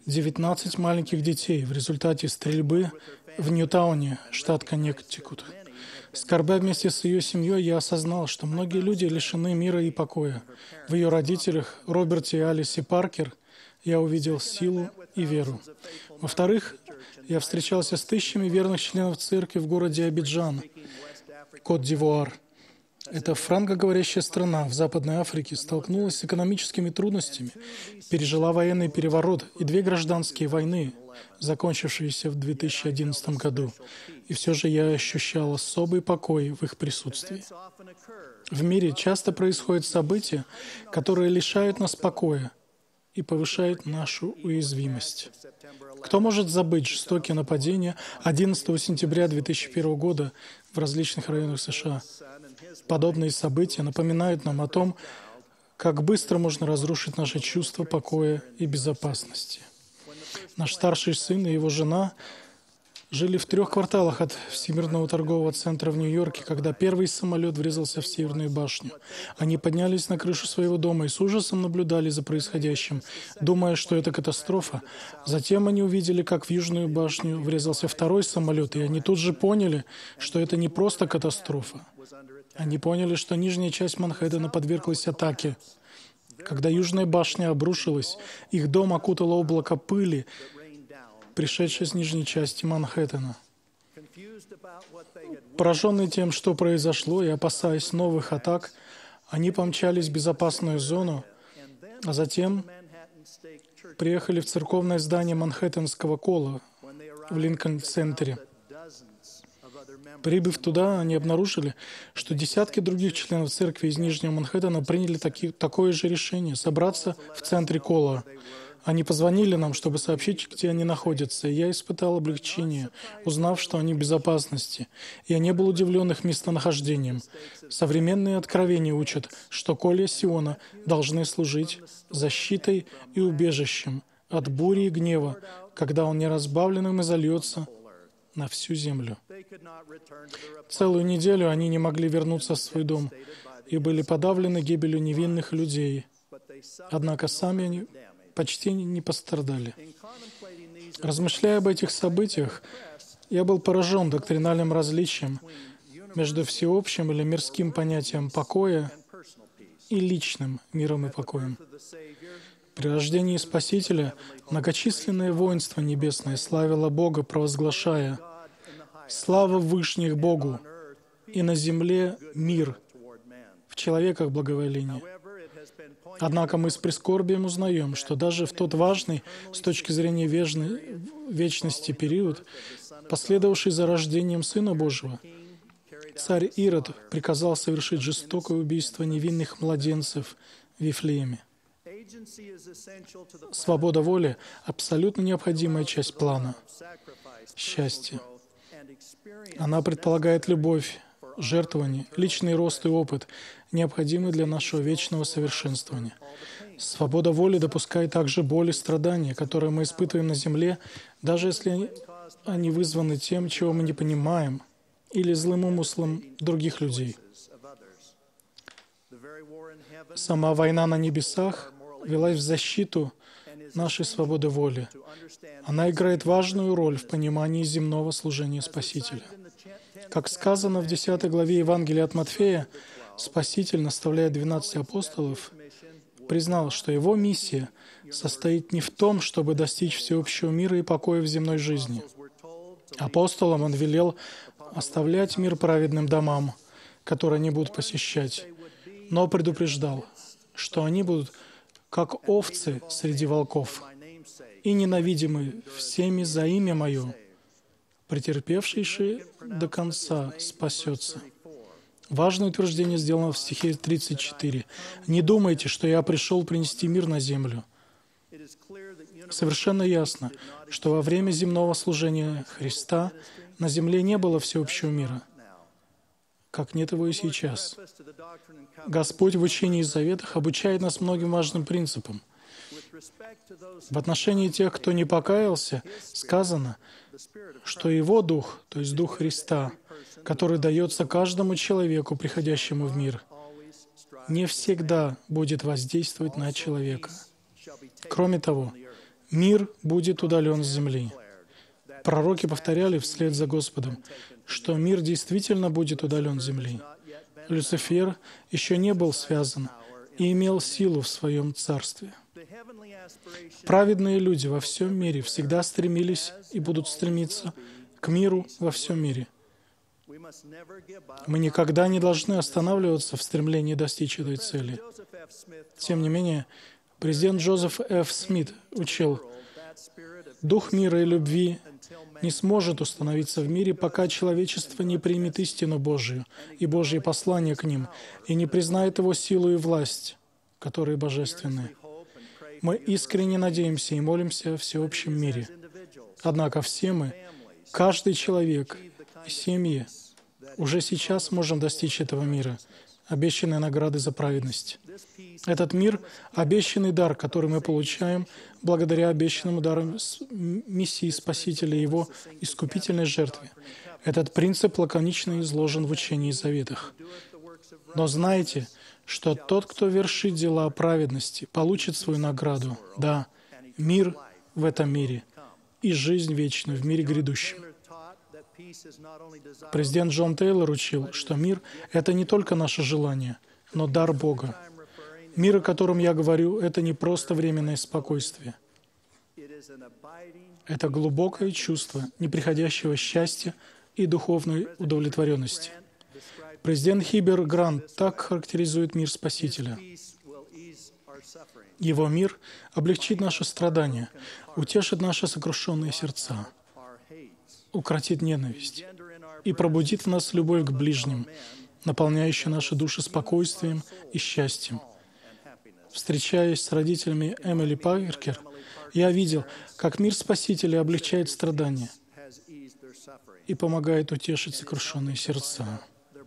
Speaker 9: 19 маленьких детей, в результате стрельбы в Ньютауне, штат Коннектикут. Скорбя вместе с ее семьей, я осознал, что многие люди лишены мира и покоя. В ее родителях, Роберте и Алисе Паркер, я увидел силу и веру. Во-вторых, я встречался с тысячами верных членов церкви в городе Абиджан, Кот-д'Ивуар. Эта франкоговорящая страна в Западной Африке столкнулась с экономическими трудностями, пережила военный переворот и 2 гражданские войны, закончившиеся в 2011 году. И все же я ощущал особый покой в их присутствии. В мире часто происходят события, которые лишают нас покоя и повышают нашу уязвимость. Кто может забыть жестокие нападения 11 сентября 2001 года в различных районах США? Подобные события напоминают нам о том, как быстро можно разрушить наше чувство покоя и безопасности. Наш старший сын и его жена жили в 3 кварталах от Всемирного торгового центра в Нью-Йорке, когда первый самолет врезался в Северную башню. Они поднялись на крышу своего дома и с ужасом наблюдали за происходящим, думая, что это катастрофа. Затем они увидели, как в Южную башню врезался 2-й самолет, и они тут же поняли, что это не просто катастрофа. Они поняли, что нижняя часть Манхэттена подверглась атаке. Когда Южная башня обрушилась, их дом окутало облако пыли, пришедшее с нижней части Манхэттена. Пораженные тем, что произошло, и опасаясь новых атак, они помчались в безопасную зону, а затем приехали в церковное здание Манхэттенского колла в Линкольн-центре. Прибыв туда, они обнаружили, что десятки других членов церкви из Нижнего Манхэттена приняли такое же решение — собраться в центре колла. Они позвонили нам, чтобы сообщить, где они находятся, и я испытал облегчение, узнав, что они в безопасности. Я не был удивлен их местонахождением. Современные откровения учат, что колья Сиона должны служить защитой и убежищем от бури и гнева, когда он неразбавленным изольется на всю землю. Целую неделю они не могли вернуться в свой дом и были подавлены гибелью невинных людей. Однако сами они почти не пострадали. Размышляя об этих событиях, я был поражен доктринальным различием между всеобщим или мирским понятием покоя и личным миром и покоем. При рождении Спасителя многочисленное воинство небесное славило Бога, провозглашая: «Слава вышних Богу, и на земле мир, в человеках благоволение». Однако мы с прискорбием узнаем, что даже в тот важный с точки зрения вечности период, последовавший за рождением Сына Божьего, царь Ирод приказал совершить жестокое убийство невинных младенцев в Вифлееме. Свобода воли — абсолютно необходимая часть плана счастья. Она предполагает любовь, жертвование, личный рост и опыт, необходимый для нашего вечного совершенствования. Свобода воли допускает также боль и страдания, которые мы испытываем на земле, даже если они вызваны тем, чего мы не понимаем, или злым умыслом других людей. Сама война на небесах велась в защиту нашей свободы воли. Она играет важную роль в понимании земного служения Спасителя. Как сказано в 10 главе Евангелия от Матфея, Спаситель, наставляя 12 апостолов, признал, что его миссия состоит не в том, чтобы достичь всеобщего мира и покоя в земной жизни. Апостолам он велел оставлять мир праведным домам, которые они будут посещать, но предупреждал, что они будут как овцы среди волков и ненавидимы всеми за имя Мое. Претерпевший же до конца спасется. Важное утверждение сделано в стихе 34. «Не думайте, что я пришел принести мир на землю». Совершенно ясно, что во время земного служения Христа на земле не было всеобщего мира, как нет его и сейчас. Господь в учении и заветах обучает нас многим важным принципам. В отношении тех, кто не покаялся, сказано, что Его Дух, то есть Дух Христа, который дается каждому человеку, приходящему в мир, не всегда будет воздействовать на человека. Кроме того, мир будет удален с земли. Пророки повторяли вслед за Господом, что мир действительно будет удален с земли. Люцифер еще не был связан и имел силу в своем царстве. Праведные люди во всем мире всегда стремились и будут стремиться к миру во всем мире. Мы никогда не должны останавливаться в стремлении достичь этой цели. Тем не менее, президент Джозеф Ф. Смит учил: «Дух мира и любви не сможет установиться в мире, пока человечество не примет истину Божию и Божье послание к ним, и не признает его силу и власть, которые божественны». Мы искренне надеемся и молимся о всеобщем мире. Однако все мы, каждый человек и семьи, уже сейчас можем достичь этого мира, обещанной награды за праведность. Этот мир — обещанный дар, который мы получаем благодаря обещанному дару миссии Спасителя и Его искупительной жертве. Этот принцип лаконично изложен в учении и заветах. Но знайте, что тот, кто вершит дела праведности, получит свою награду, да, мир в этом мире и жизнь вечную в мире грядущем. Президент Джон Тейлор учил, что мир — это не только наше желание, но дар Бога. Мир, о котором я говорю, это не просто временное спокойствие. Это глубокое чувство неприходящего счастья и духовной удовлетворенности. Президент Хибер Грант так характеризует мир Спасителя. Его мир облегчит наши страдания, утешит наши сокрушенные сердца, укротит ненависть и пробудит в нас любовь к ближним, наполняющую наши души спокойствием и счастьем. Встречаясь с родителями Эмили Паркер, я видел, как мир Спасителя облегчает страдания и помогает утешить сокрушенные сердца.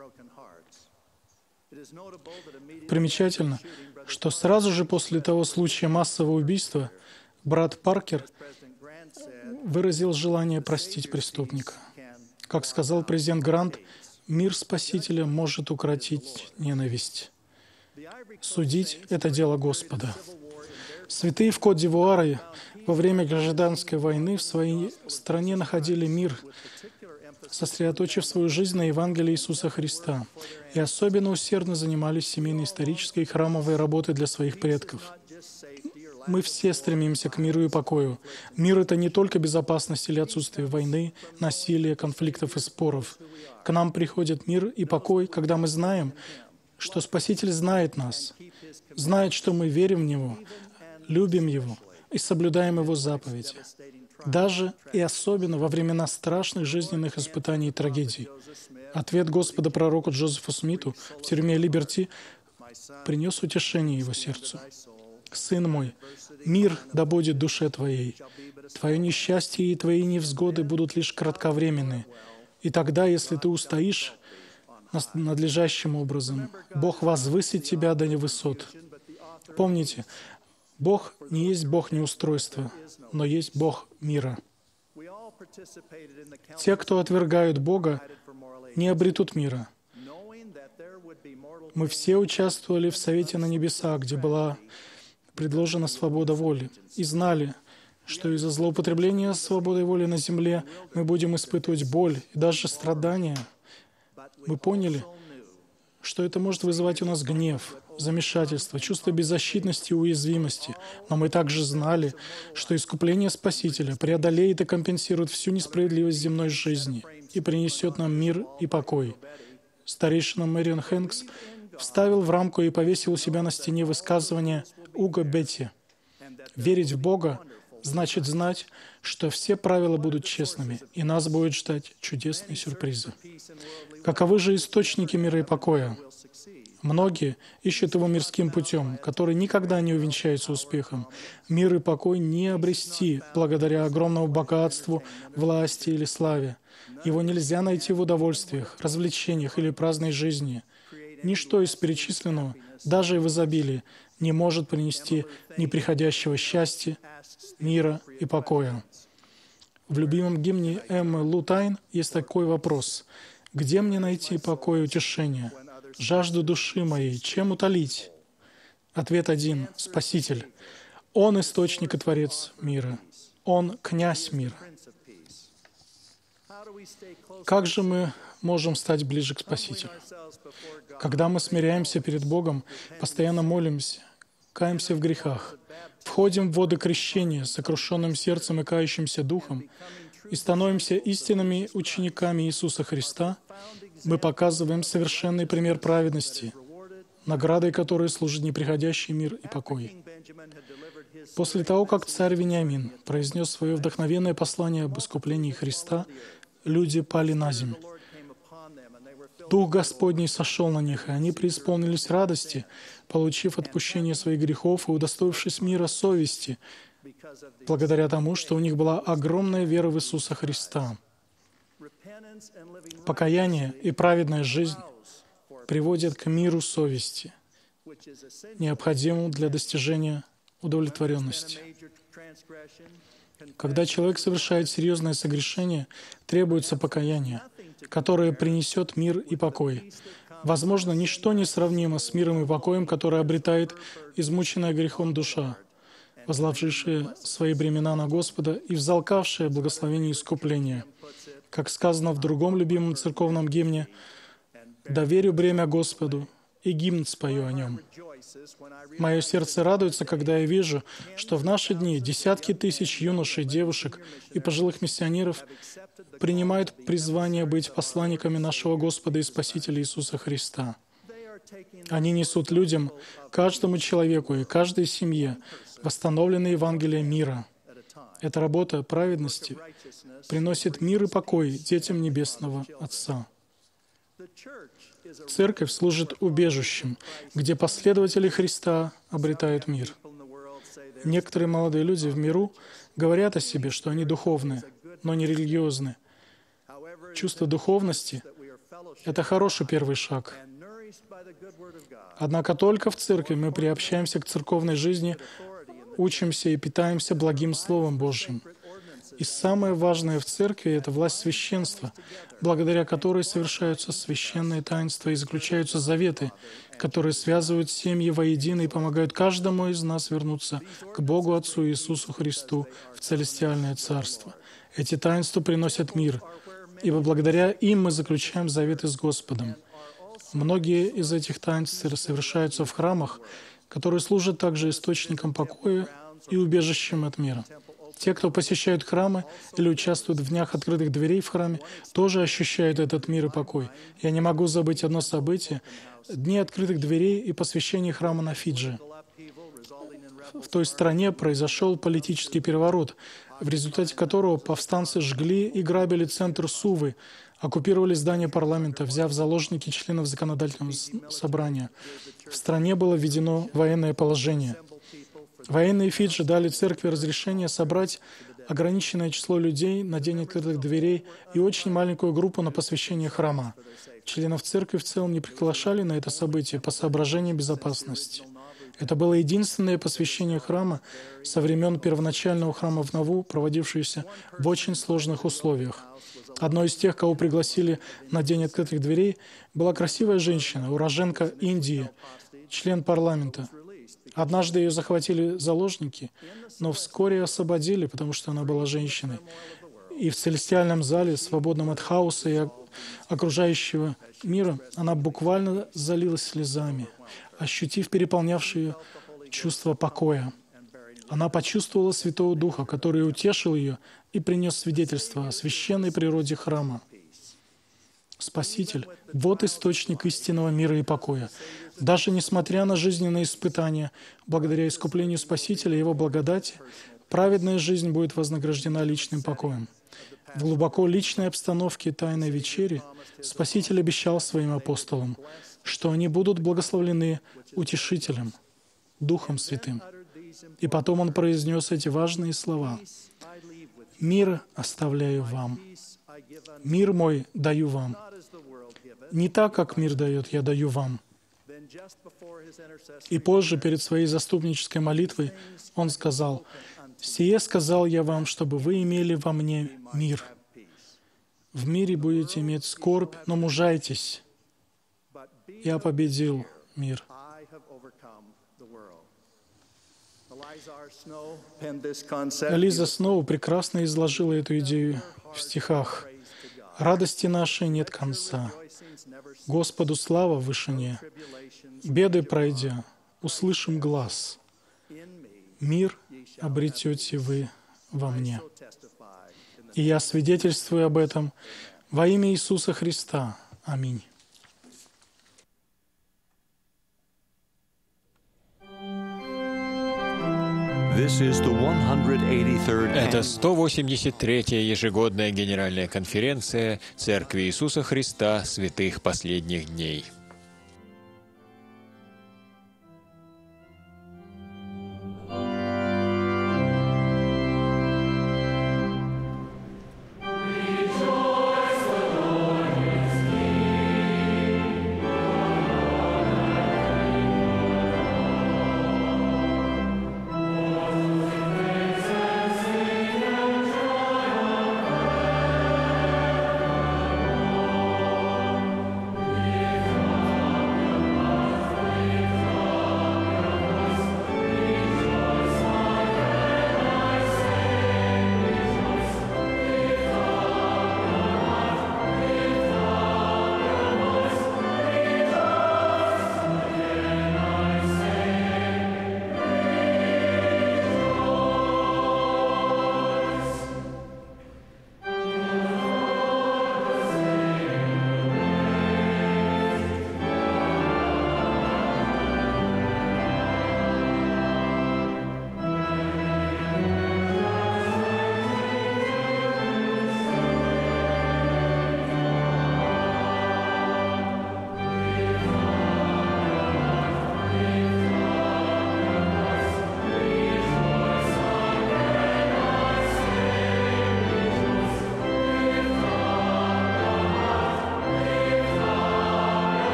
Speaker 9: Примечательно, что сразу же после того случая массового убийства брат Паркер выразил желание простить преступника. Как сказал президент Грант, мир Спасителя может укротить ненависть. Судить — это дело Господа. Святые в Кот-д'Ивуаре во время гражданской войны в своей стране находили мир, сосредоточив свою жизнь на Евангелии Иисуса Христа, и особенно усердно занимались семейно-исторической и храмовой работой для своих предков. Мы все стремимся к миру и покою. Мир — это не только безопасность или отсутствие войны, насилия, конфликтов и споров. К нам приходит мир и покой, когда мы знаем, что Спаситель знает нас, знает, что мы верим в Него, любим Его и соблюдаем Его заповеди. Даже и особенно во времена страшных жизненных испытаний и трагедий. Ответ Господа пророку Джозефу Смиту в тюрьме Либерти принес утешение его сердцу. «Сын мой, мир да будет душе твоей. Твое несчастье и твои невзгоды будут лишь кратковременны. И тогда, если ты устоишь надлежащим образом, Бог возвысит тебя до высот». Помните, Бог не есть Бог неустройства, но есть Бог мира. Те, кто отвергают Бога, не обретут мира. Мы все участвовали в Совете на небесах, где была предложена свобода воли, и знали, что из-за злоупотребления свободой воли на земле мы будем испытывать боль и даже страдания. Мы поняли, что это может вызывать у нас гнев, замешательство, чувство беззащитности и уязвимости. Но мы также знали, что искупление Спасителя преодолеет и компенсирует всю несправедливость земной жизни и принесет нам мир и покой. Старейшина Мэрион Хэнкс вставил в рамку и повесил у себя на стене высказывание Уго Бетти. «Верить в Бога значит знать, что все правила будут честными, и нас будет ждать чудесные сюрпризы». Каковы же источники мира и покоя? Многие ищут его мирским путем, который никогда не увенчается успехом. Мир и покой не обрести благодаря огромному богатству, власти или славе. Его нельзя найти в удовольствиях, развлечениях или праздной жизни. Ничто из перечисленного, даже и в изобилии, не может принести неприходящего счастья, мира и покоя. В любимом гимне Эммы Лутайн есть такой вопрос: «Где мне найти покой и утешение? Жажду души моей, чем утолить?» Ответ один — Спаситель. Он источник и Творец мира. Он князь мира. Как же мы можем стать ближе к Спасителю? Когда мы смиряемся перед Богом, постоянно молимся, каемся в грехах, входим в воды крещения с сокрушенным сердцем и кающимся духом и становимся истинными учениками Иисуса Христа, мы показываем совершенный пример праведности, наградой которой служит неприходящий мир и покой. После того, как царь Вениамин произнес свое вдохновенное послание об искуплении Христа, люди пали на землю. Дух Господний сошел на них, и они преисполнились радости, получив отпущение своих грехов и удостоившись мира совести, благодаря тому, что у них была огромная вера в Иисуса Христа. Покаяние и праведная жизнь приводят к миру совести, необходимому для достижения удовлетворенности. Когда человек совершает серьезное согрешение, требуется покаяние, которое принесет мир и покой. Возможно, ничто не сравнимо с миром и покоем, который обретает измученная грехом душа, возложившая свои бремена на Господа и взалкавшая благословение искупления. Как сказано в другом любимом церковном гимне: «Доверю бремя Господу, и гимн спою о Нем». Мое сердце радуется, когда я вижу, что в наши дни десятки тысяч юношей, девушек и пожилых миссионеров принимают призвание быть посланниками нашего Господа и Спасителя Иисуса Христа. Они несут людям, каждому человеку и каждой семье восстановленное Евангелие мира. Эта работа праведности приносит мир и покой детям Небесного Отца. Церковь служит убежищем, где последователи Христа обретают мир. Некоторые молодые люди в миру говорят о себе, что они духовны, но не религиозны. Чувство духовности — это хороший первый шаг. Однако только в церкви мы приобщаемся к церковной жизни, учимся и питаемся благим Словом Божьим. И самое важное в церкви — это власть священства, благодаря которой совершаются священные таинства и заключаются заветы, которые связывают семьи воедино и помогают каждому из нас вернуться к Богу Отцу Иисусу Христу в Целестиальное Царство. Эти таинства приносят мир, ибо благодаря им мы заключаем заветы с Господом. Многие из этих таинств совершаются в храмах, которые служат также источником покоя и убежищем от мира. Те, кто посещают храмы или участвуют в днях открытых дверей в храме, тоже ощущают этот мир и покой. Я не могу забыть одно событие — Дни открытых дверей и посвящение храма на Фиджи. В той стране произошел политический переворот, в результате которого повстанцы жгли и грабили центр Сувы, оккупировали здание парламента, взяв в заложники членов законодательного собрания. В стране было введено военное положение. Военные Фиджи дали церкви разрешение собрать ограниченное число людей на День открытых дверей и очень маленькую группу на посвящение храма. Членов церкви в целом не приглашали на это событие по соображениям безопасности. Это было единственное посвящение храма со времен первоначального храма в Наву, проводившееся в очень сложных условиях. Одной из тех, кого пригласили на День открытых дверей, была красивая женщина, уроженка Индии, член парламента. Однажды ее захватили заложники, но вскоре освободили, потому что она была женщиной. И в целестиальном зале, свободном от хаоса и окружающего мира, она буквально залилась слезами, ощутив переполнявшее чувство покоя. Она почувствовала Святого Духа, который утешил ее и принес свидетельство о священной природе храма. Спаситель — вот источник истинного мира и покоя. Даже несмотря на жизненные испытания, благодаря искуплению Спасителя и Его благодати, праведная жизнь будет вознаграждена личным покоем. В глубоко личной обстановке Тайной вечери Спаситель обещал своим апостолам, что они будут благословлены Утешителем, Духом Святым. И потом Он произнес эти важные слова: «Мир оставляю вам, мир мой даю вам. Не так, как мир дает, я даю вам». И позже, перед своей заступнической молитвой, Он сказал: «Сие сказал я вам, чтобы вы имели во мне мир. В мире будете иметь скорбь, но мужайтесь. Я победил мир». Элиза Сноу прекрасно изложила эту идею в стихах. «Радости нашей нет конца. Господу слава в вышине. Беды пройдя, услышим глас. Мир обретете вы во мне. И я свидетельствую об этом во имя Иисуса Христа. Аминь».
Speaker 2: Это 183-я ежегодная Генеральная конференция Церкви Иисуса Христа Святых Последних Дней.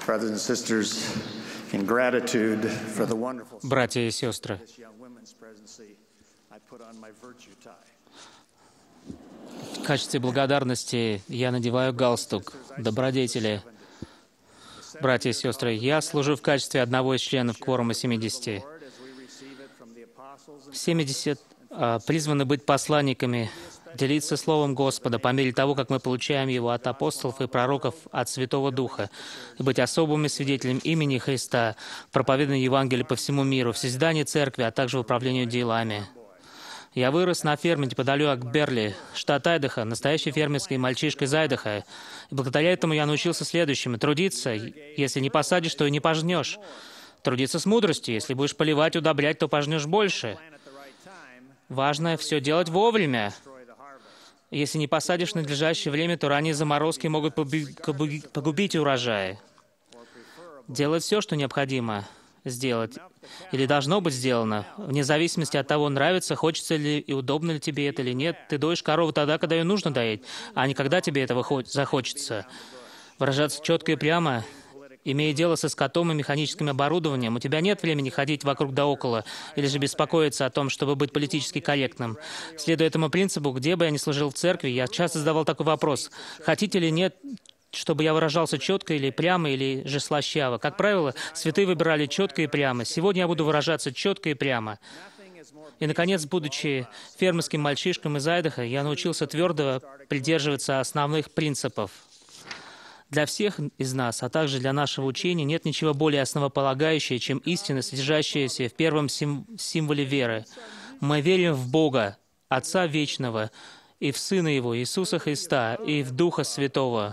Speaker 3: Братья и сестры, в качестве благодарности я надеваю галстук добродетели. Братья и сестры, я служу в качестве одного из членов кворума 70. 70 призваны быть посланниками, делиться Словом Господа по мере того, как мы получаем его от апостолов и пророков, от Святого Духа, и быть особыми свидетелями имени Христа, проповеданию Евангелия по всему миру, в созидании церкви, а также в управлении делами. Я вырос на ферме неподалеку от Берли, штат Айдахо, настоящий фермерский мальчишка из Айдахо. И благодаря этому я научился следующему: трудиться, если не посадишь, то и не пожнешь. Трудиться с мудростью, если будешь поливать, удобрять, то пожнешь больше. Важно все делать вовремя. Если не посадишь в надлежащее время, то ранние заморозки могут погубить урожай. Делать все, что необходимо сделать, или должно быть сделано, вне зависимости от того, нравится, хочется ли и удобно ли тебе это или нет. Ты доишь корову тогда, когда ее нужно доить, а не когда тебе этого захочется. Выражаться четко и прямо, имея дело со скотом и механическим оборудованием, у тебя нет времени ходить вокруг да около, или же беспокоиться о том, чтобы быть политически корректным. Следуя этому принципу, где бы я ни служил в церкви, я часто задавал такой вопрос: хотите ли нет, чтобы я выражался четко или прямо, или же слащаво. Как правило, святые выбирали четко и прямо. Сегодня я буду выражаться четко и прямо. И, наконец, будучи фермерским мальчишком из Айдахо, я научился твердо придерживаться основных принципов. Для всех из нас, а также для нашего учения, нет ничего более основополагающего, чем истина, содержащаяся в первом символе веры. Мы верим в Бога, Отца Вечного, и в Сына Его, Иисуса Христа, и в Духа Святого.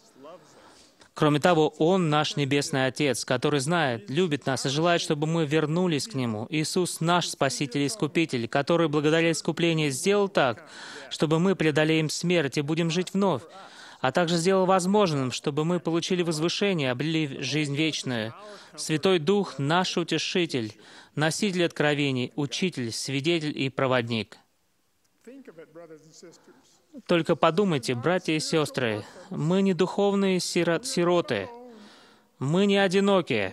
Speaker 3: Кроме того, Он наш Небесный Отец, который знает, любит нас и желает, чтобы мы вернулись к Нему. Иисус наш Спаситель и Искупитель, который благодаря искуплению сделал так, чтобы мы преодолеем смерть и будем жить вновь, а также сделал возможным, чтобы мы получили возвышение, обрели жизнь вечную. Святой Дух — наш Утешитель, носитель откровений, Учитель, Свидетель и Проводник. Только подумайте, братья и сестры, мы не духовные сироты, мы не одиноки.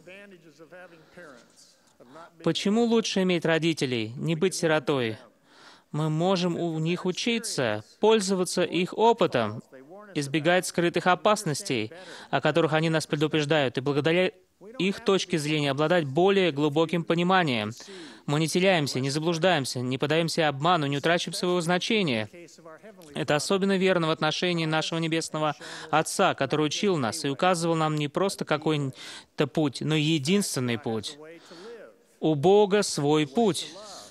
Speaker 3: Почему лучше иметь родителей, не быть сиротой? Мы можем у них учиться, пользоваться их опытом, избегать скрытых опасностей, о которых они нас предупреждают, и благодаря их точке зрения обладать более глубоким пониманием. Мы не теряемся, не заблуждаемся, не поддаемся обману, не утрачиваем своего значения. Это особенно верно в отношении нашего Небесного Отца, который учил нас и указывал нам не просто какой-то путь, но единственный путь. У Бога свой путь.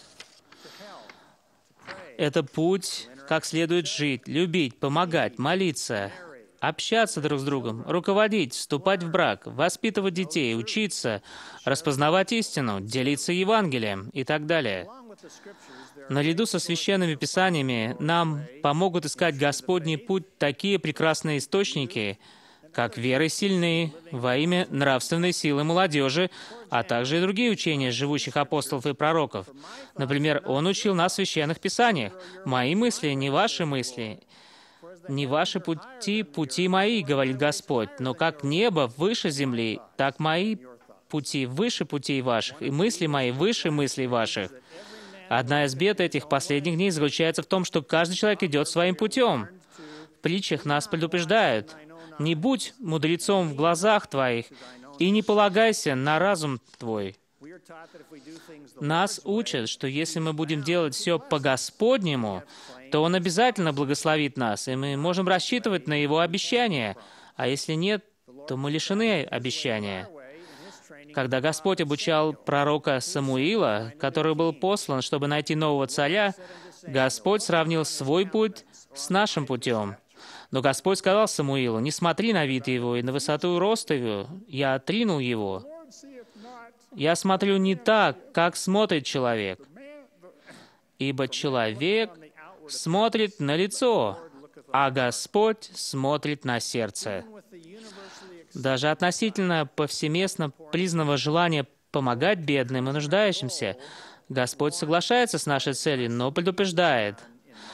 Speaker 3: Это путь, как следует жить, любить, помогать, молиться, общаться друг с другом, руководить, вступать в брак, воспитывать детей, учиться, распознавать истину, делиться Евангелием и так далее. Наряду со священными писаниями нам помогут искать Господний путь такие прекрасные источники, как веры сильные, во имя нравственной силы молодежи, а также и другие учения живущих апостолов и пророков. Например, Он учил нас в священных писаниях: «Мои мысли, не ваши мысли, не ваши пути, пути мои, говорит Господь, но как небо выше земли, так мои пути выше путей ваших, и мысли мои выше мыслей ваших». Одна из бед этих последних дней заключается в том, что каждый человек идет своим путем. В притчах нас предупреждают: «Не будь мудрецом в глазах твоих, и не полагайся на разум твой». Нас учат, что если мы будем делать все по-господнему, то Он обязательно благословит нас, и мы можем рассчитывать на Его обещания. А если нет, то мы лишены обещания. Когда Господь обучал пророка Самуила, который был послан, чтобы найти нового царя, Господь сравнил свой путь с нашим путем. Но Господь сказал Самуилу: «Не смотри на вид его и на высоту роста его, я отринул его. Я смотрю не так, как смотрит человек, ибо человек смотрит на лицо, а Господь смотрит на сердце». Даже относительно повсеместно признанного желания помогать бедным и нуждающимся, Господь соглашается с нашей целью, но предупреждает: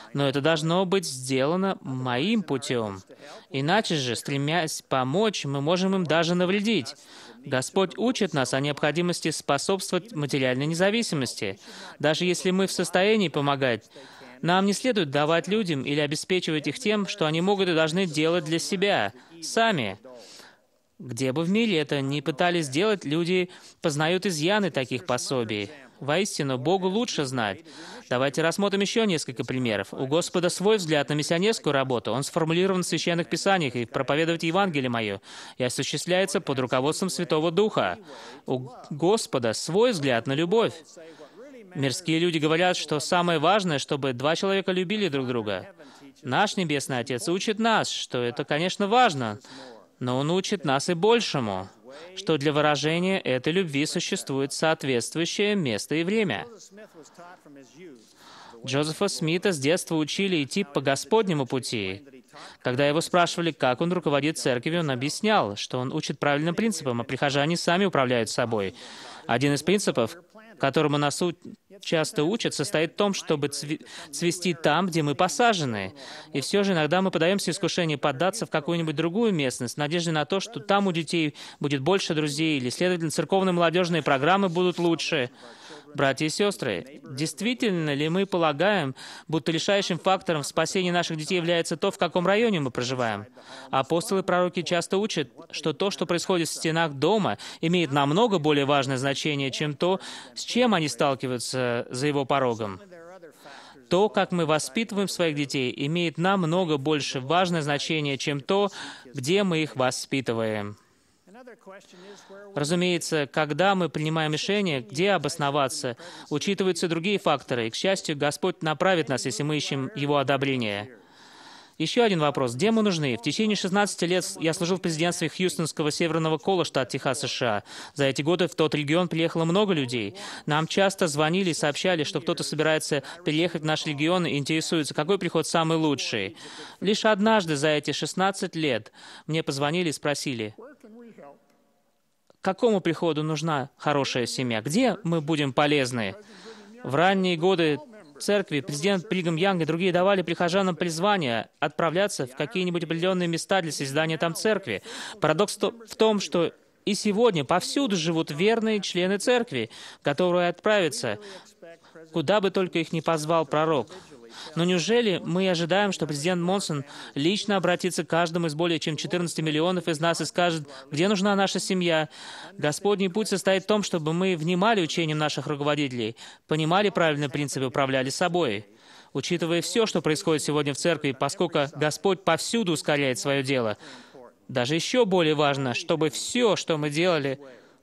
Speaker 3: Но это должно быть сделано моим путем. Иначе же, стремясь помочь, мы можем им даже навредить. Господь учит нас о необходимости способствовать материальной независимости. Даже если мы в состоянии помогать, нам не следует давать людям или обеспечивать их тем, что они могут и должны делать для себя, сами. Где бы в мире это ни пытались сделать, люди познают изъяны таких пособий. Воистину, Богу лучше знать. Давайте рассмотрим еще несколько примеров. У Господа свой взгляд на миссионерскую работу. Он сформулирован в Священных Писаниях и проповедовать Евангелие мое, и осуществляется под руководством Святого Духа. У Господа свой взгляд на любовь. Мирские люди говорят, что самое важное, чтобы два человека любили друг друга. Наш Небесный Отец учит нас, что это, конечно, важно, но Он учит нас и большему, что для выражения этой любви существует соответствующее место и время. Джозефа Смита с детства учили идти по Господнему пути. Когда его спрашивали, как он руководит церковью, он объяснял, что он учит правильным принципам, а прихожане сами управляют собой. Один из принципов, которому нас часто учат, состоит в том, чтобы цвести там, где мы посажены. И все же иногда мы подаемся искушению поддаться в какую-нибудь другую местность, в надежде на то, что там у детей будет больше друзей, или, следовательно, церковные молодежные программы будут лучше. Братья и сестры, действительно ли мы полагаем, будто решающим фактором в спасении наших детей является то, в каком районе мы проживаем? Апостолы и пророки часто учат, что то, что происходит в стенах дома, имеет намного более важное значение, чем то, с чем они сталкиваются за его порогом. То, как мы воспитываем своих детей, имеет намного больше важное значение, чем то, где мы их воспитываем. Разумеется, когда мы принимаем решение, где обосноваться, учитываются другие факторы, и, к счастью, Господь направит нас, если мы ищем Его одобрения. Еще один вопрос. Где мы нужны? В течение 16 лет я служил в президентстве Хьюстонского северного колла, штат Техас, США. За эти годы в тот регион приехало много людей. Нам часто звонили и сообщали, что кто-то собирается переехать в наш регион и интересуется, какой приход самый лучший. Лишь однажды за эти 16 лет мне позвонили и спросили, какому приходу нужна хорошая семья? Где мы будем полезны? В ранние годы церкви президент Бригам Янг и другие давали прихожанам призвание отправляться в какие-нибудь определенные места для созидания там церкви. Парадокс в том, что и сегодня повсюду живут верные члены церкви, которые отправятся, куда бы только их ни позвал пророк. Но неужели мы ожидаем, что президент Монсон лично обратится к каждому из более чем 14 миллионов из нас и скажет, где нужна наша семья? Господний путь состоит в том, чтобы мы внимали учениям наших руководителей, понимали правильные принципы и управляли собой. Учитывая все, что происходит сегодня в церкви, поскольку Господь повсюду ускоряет свое дело, даже еще более важно, чтобы все, что мы делали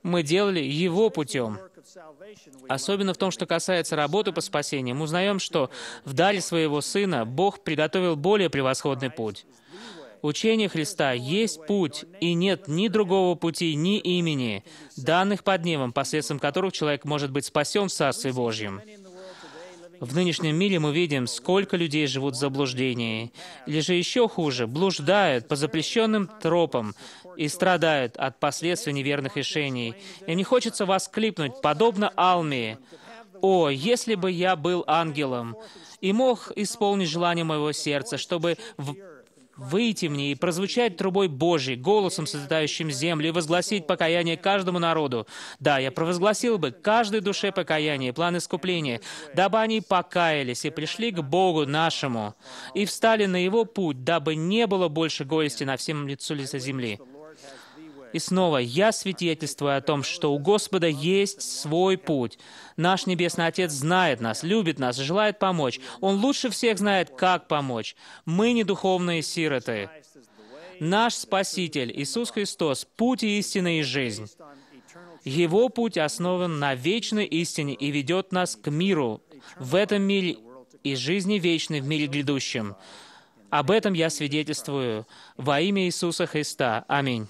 Speaker 3: Его путем. Особенно в том, что касается работы по спасению, мы узнаем, что в даре Своего Сына Бог приготовил более превосходный путь. Учение Христа есть путь, и нет ни другого пути, ни имени, данных под небом, посредством которых человек может быть спасен в Царстве Божьем. В нынешнем мире мы видим, сколько людей живут в заблуждении, или же еще хуже, блуждают по запрещенным тропам и страдают от последствий неверных решений. И мне хочется воскликнуть, подобно Алме: «О, если бы я был ангелом и мог исполнить желание моего сердца, чтобы выйти мне и прозвучать трубой Божьей, голосом, созидающим землю, и возгласить покаяние каждому народу. Да, я провозгласил бы каждой душе покаяние, план искупления, дабы они покаялись и пришли к Богу нашему, и встали на Его путь, дабы не было больше горести на всем лицу лица земли». И снова, я свидетельствую о том, что у Господа есть свой путь. Наш Небесный Отец знает нас, любит нас, желает помочь. Он лучше всех знает, как помочь. Мы не духовные сироты. Наш Спаситель, Иисус Христос, путь и истина и жизнь. Его путь основан на вечной истине и ведет нас к миру в этом мире и жизни вечной в мире грядущем. Об этом я свидетельствую во имя Иисуса Христа. Аминь.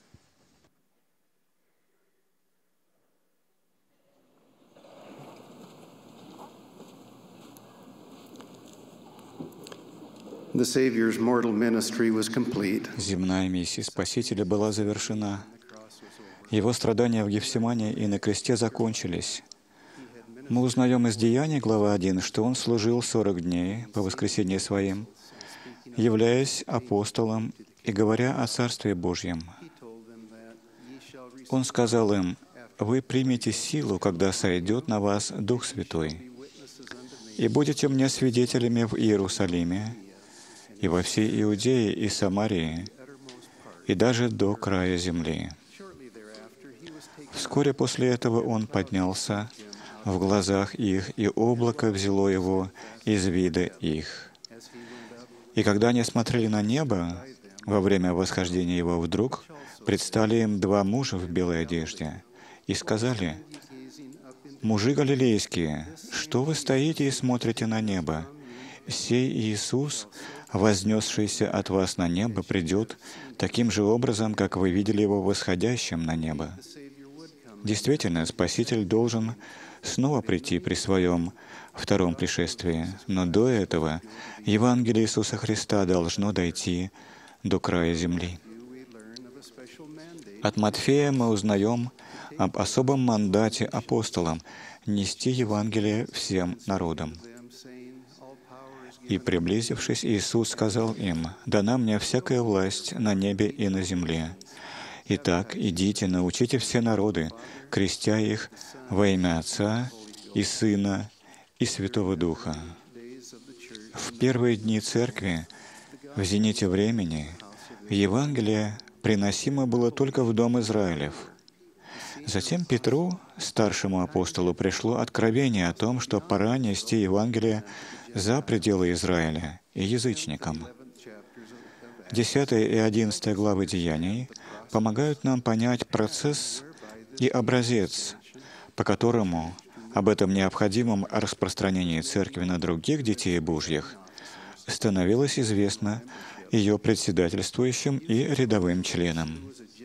Speaker 4: Земная миссия Спасителя была завершена. Его страдания в Гефсимане и на кресте закончились. Мы узнаем из Деяний, глава 1, что он служил 40 дней по воскресенье своим, являясь апостолом и говоря о Царстве Божьем. Он сказал им: «Вы примете силу, когда сойдет на вас Дух Святой, и будете мне свидетелями в Иерусалиме, и во всей Иудее и Самарии, и даже до края земли». Вскоре после этого он поднялся в глазах их, и облако взяло его из вида их. И когда они смотрели на небо, во время восхождения его вдруг предстали им два мужа в белой одежде и сказали: «Мужи галилейские, что вы стоите и смотрите на небо? Сей Иисус, вознесшийся от вас на небо, придет таким же образом, как вы видели Его восходящим на небо». Действительно, Спаситель должен снова прийти при Своем втором пришествии, но до этого Евангелие Иисуса Христа должно дойти до края земли. От Матфея мы узнаем об особом мандате апостолам нести Евангелие всем народам. «И, приблизившись, Иисус сказал им: „Дана мне всякая власть на небе и на земле. Итак, идите, научите все народы, крестя их во имя Отца и Сына и Святого Духа». В первые дни Церкви, в зените времени, Евангелие приносимо было только в дом Израилев. Затем Петру, старшему апостолу, пришло откровение о том, что пора нести Евангелие за пределы Израиля и язычникам. 10 и 11 главы Деяний помогают нам понять процесс и образец, по которому об этом необходимом распространении Церкви на других детей Божьих становилось известно ее председательствующим и рядовым членам.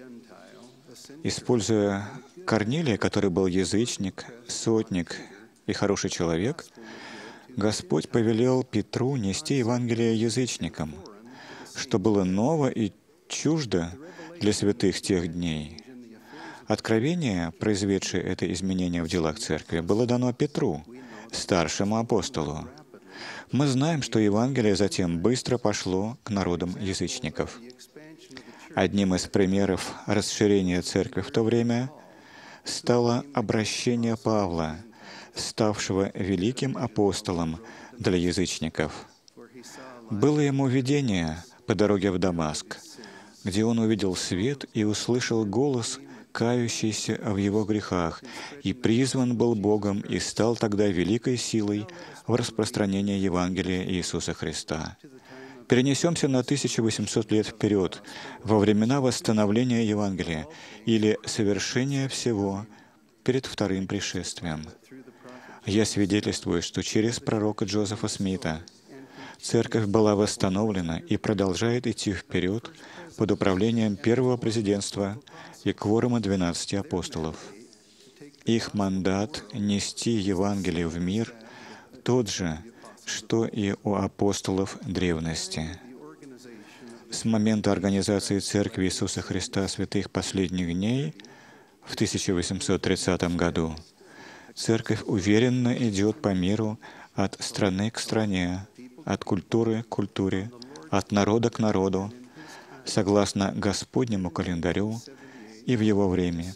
Speaker 4: Используя Корнилия, который был язычник, сотник и хороший человек, Господь повелел Петру нести Евангелие язычникам, что было ново и чуждо для святых тех дней. Откровение, произведшее это изменение в делах Церкви, было дано Петру, старшему апостолу. Мы знаем, что Евангелие затем быстро пошло к народам язычников. Одним из примеров расширения Церкви в то время стало обращение Павла, ставшего великим апостолом для язычников. Было ему видение по дороге в Дамаск, где он увидел свет и услышал голос, кающийся в его грехах, и призван был Богом, и стал тогда великой силой в распространении Евангелия Иисуса Христа. Перенесемся на 1800 лет вперед, во времена восстановления Евангелия или совершения всего перед вторым пришествием. Я свидетельствую, что через пророка Джозефа Смита Церковь была восстановлена и продолжает идти вперед под управлением первого президентства и кворума 12 апостолов. Их мандат — нести Евангелие в мир тот же, что и у апостолов древности. С момента организации Церкви Иисуса Христа Святых Последних Дней в 1830 году Церковь уверенно идет по миру от страны к стране, от культуры к культуре, от народа к народу, согласно Господнему календарю и в его время.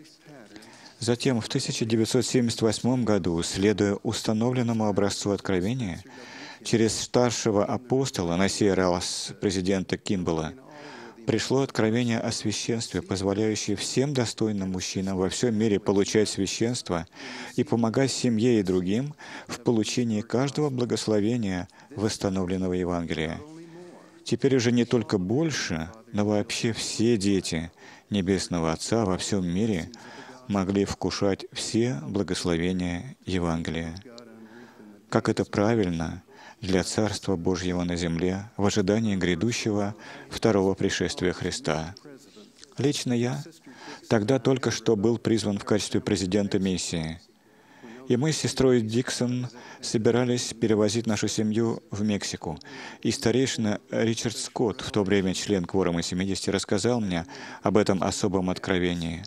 Speaker 4: Затем, в 1978 году, следуя установленному образцу откровения, через старшего апостола, на сей раз президента Кимбала, пришло откровение о священстве, позволяющее всем достойным мужчинам во всем мире получать священство и помогать семье и другим в получении каждого благословения восстановленного Евангелия. Теперь уже не только больше, но вообще все дети Небесного Отца во всем мире могли вкушать все благословения Евангелия. Как это правильно для Царства Божьего на земле в ожидании грядущего второго пришествия Христа. Лично я тогда только что был призван в качестве президента миссии. И мы с сестрой Диксон собирались перевозить нашу семью в Мексику. И старейшина Ричард Скотт, в то время член кворума 70, рассказал мне об этом особом откровении.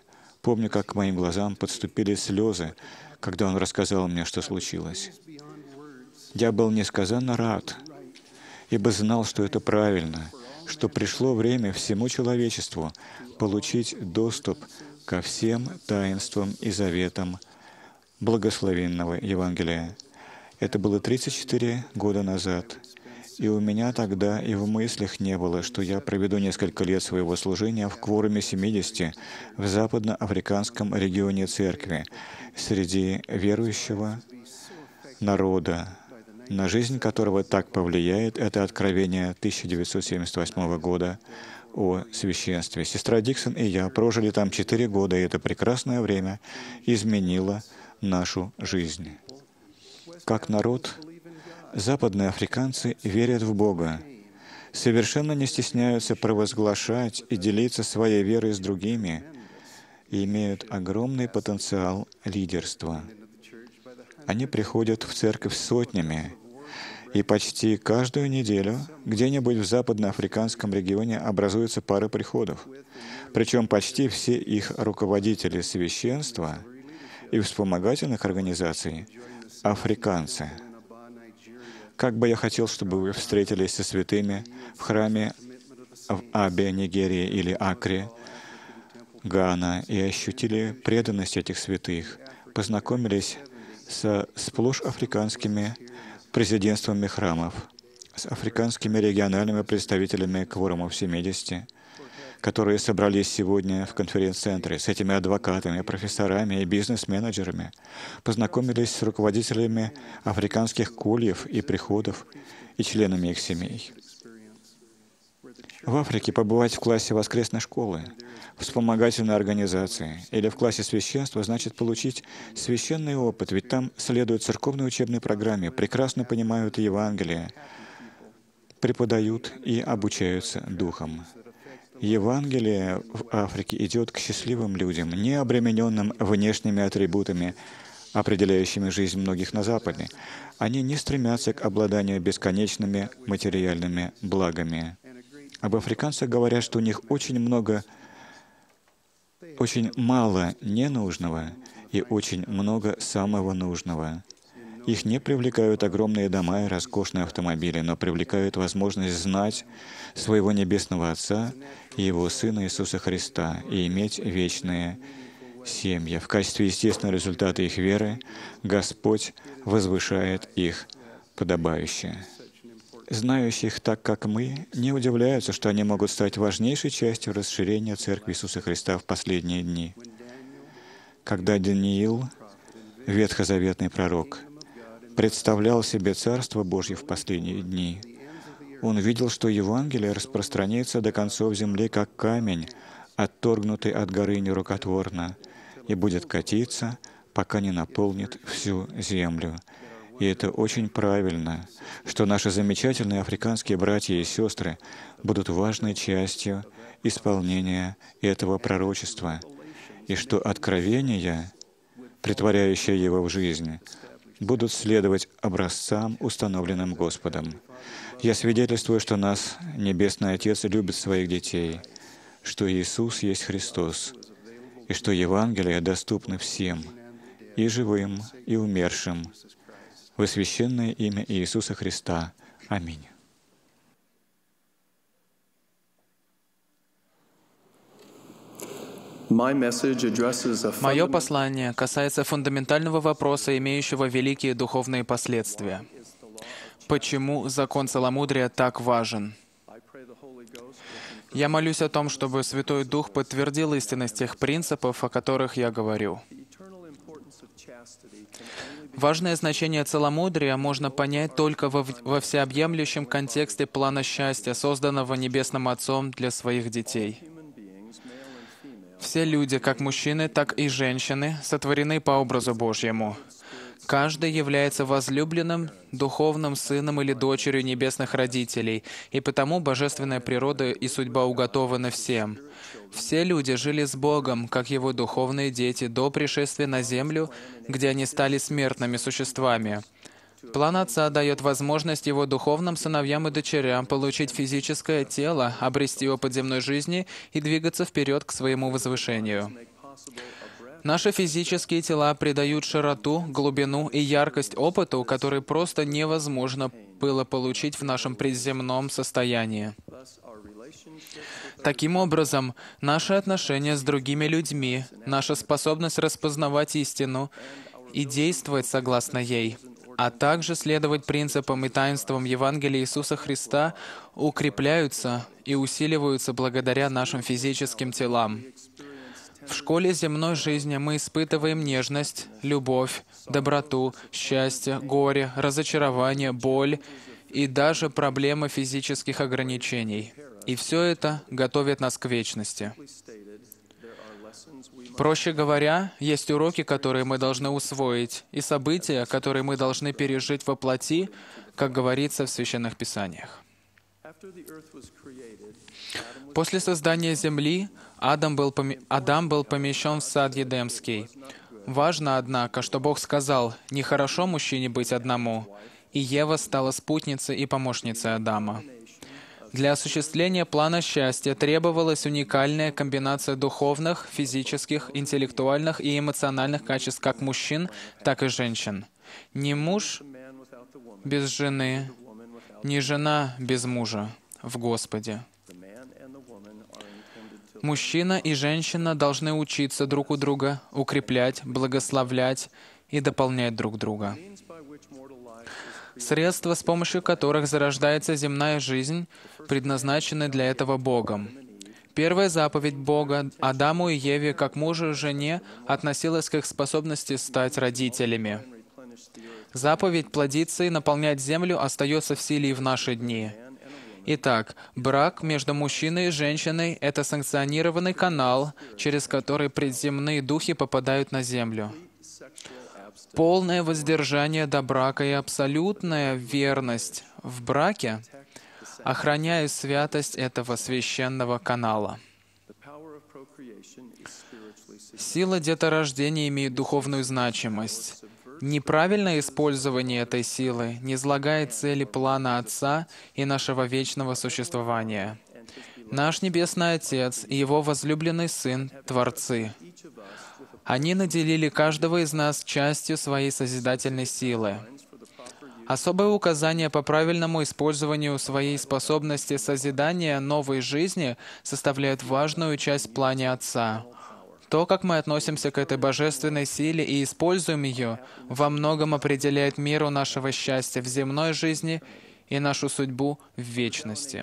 Speaker 4: Помню, как к моим глазам подступили слезы, когда он рассказал мне, что случилось. Я был несказанно рад, ибо знал, что это правильно, что пришло время всему человечеству получить доступ ко всем таинствам и заветам благословенного Евангелия. Это было 34 года назад, и у меня тогда и в мыслях не было, что я проведу несколько лет своего служения в кворуме 70 в западноафриканском регионе церкви среди верующего народа, на жизнь которого так повлияет это откровение 1978 года о священстве. Сестра Диксон и я прожили там 4 года, и это прекрасное время изменило нашу жизнь. Как народ, западные африканцы верят в Бога, совершенно не стесняются провозглашать и делиться своей верой с другими и имеют огромный потенциал лидерства. Они приходят в церковь сотнями, и почти каждую неделю где-нибудь в западноафриканском регионе образуются пары приходов. Причем почти все их руководители священства и вспомогательных организаций — африканцы. Как бы я хотел, чтобы вы встретились со святыми в храме в Абе, Нигерии, или Акре, Гана, и ощутили преданность этих святых, познакомились со сплошь африканскими президентствами храмов, с африканскими региональными представителями кворумов 70, которые собрались сегодня в конференц-центре, с этими адвокатами, профессорами и бизнес-менеджерами, познакомились с руководителями африканских кольев и приходов и членами их семей. В Африке побывать в классе воскресной школы, вспомогательной организации или в классе священства значит получить священный опыт, ведь там следуют церковной учебной программе, прекрасно понимают Евангелие, преподают и обучаются Духом. Евангелие в Африке идет к счастливым людям, не обремененным внешними атрибутами, определяющими жизнь многих на Западе. Они не стремятся к обладанию бесконечными материальными благами. Об африканцах говорят, что у них очень мало ненужного и очень много самого нужного. Их не привлекают огромные дома и роскошные автомобили, но привлекают возможность знать своего Небесного Отца и Его Сына Иисуса Христа и иметь вечные семьи. В качестве естественного результата их веры Господь возвышает их подобающе. Знающие их так, как мы, не удивляются, что они могут стать важнейшей частью расширения Церкви Иисуса Христа в последние дни. Когда Даниил, ветхозаветный пророк, представлял себе Царство Божье в последние дни, он видел, что Евангелие распространяется до концов земли, как камень, отторгнутый от горы нерукотворно, и будет катиться, пока не наполнит всю землю. И это очень правильно, что наши замечательные африканские братья и сестры будут важной частью исполнения этого пророчества, и что откровения, претворяющие его в жизнь, будут следовать образцам, установленным Господом. Я свидетельствую, что нас Небесный Отец любит своих детей, что Иисус есть Христос, и что Евангелие доступно всем, и живым, и умершим, во священное имя Иисуса Христа. Аминь.
Speaker 5: Мое послание касается фундаментального вопроса, имеющего великие духовные последствия. Почему закон целомудрия так важен? Я молюсь о том, чтобы Святой Дух подтвердил истинность тех принципов, о которых я говорю. Важное значение целомудрия можно понять только во всеобъемлющем контексте плана счастья, созданного Небесным Отцом для своих детей. Все люди, как мужчины, так и женщины, сотворены по образу Божьему. Каждый является возлюбленным, духовным сыном или дочерью небесных родителей, и потому божественная природа и судьба уготованы всем. Все люди жили с Богом, как Его духовные дети, до пришествия на землю, где они стали смертными существами. План Отца дает возможность Его духовным сыновьям и дочерям получить физическое тело, обрести опыт земной жизни и двигаться вперед к своему возвышению. Наши физические тела придают широту, глубину и яркость опыту, который просто невозможно было получить в нашем приземном состоянии. Таким образом, наши отношения с другими людьми, наша способность распознавать истину и действовать согласно ей, а также следовать принципам и таинствам Евангелия Иисуса Христа, укрепляются и усиливаются благодаря нашим физическим телам. В школе земной жизни мы испытываем нежность, любовь, доброту, счастье, горе, разочарование, боль и даже проблемы физических ограничений. И все это готовит нас к вечности. Проще говоря, есть уроки, которые мы должны усвоить, и события, которые мы должны пережить во плоти, как говорится в Священных Писаниях. После создания земли Адам был помещен в сад Едемский. Важно, однако, что Бог сказал: «Нехорошо мужчине быть одному», и Ева стала спутницей и помощницей Адама. Для осуществления плана счастья требовалась уникальная комбинация духовных, физических, интеллектуальных и эмоциональных качеств как мужчин, так и женщин. Ни муж без жены, ни жена без мужа в Господе. Мужчина и женщина должны учиться друг у друга, укреплять, благословлять и дополнять друг друга. Средства, с помощью которых зарождается земная жизнь, предназначены для этого Богом. Первая заповедь Бога Адаму и Еве, как мужу и жене, относилась к их способности стать родителями. Заповедь плодиться и наполнять землю остается в силе и в наши дни. Итак, брак между мужчиной и женщиной — это санкционированный канал, через который предземные духи попадают на землю. Полное воздержание до брака и абсолютная верность в браке охраняют святость этого священного канала. Сила деторождения имеет духовную значимость. Неправильное использование этой силы низлагает цели плана Отца и нашего вечного существования. Наш Небесный Отец и Его возлюбленный Сын — Творцы. Они наделили каждого из нас частью своей созидательной силы. Особое указание по правильному использованию своей способности созидания новой жизни составляет важную часть в плане Отца. То, как мы относимся к этой божественной силе и используем ее, во многом определяет меру нашего счастья в земной жизни и нашу судьбу в вечности.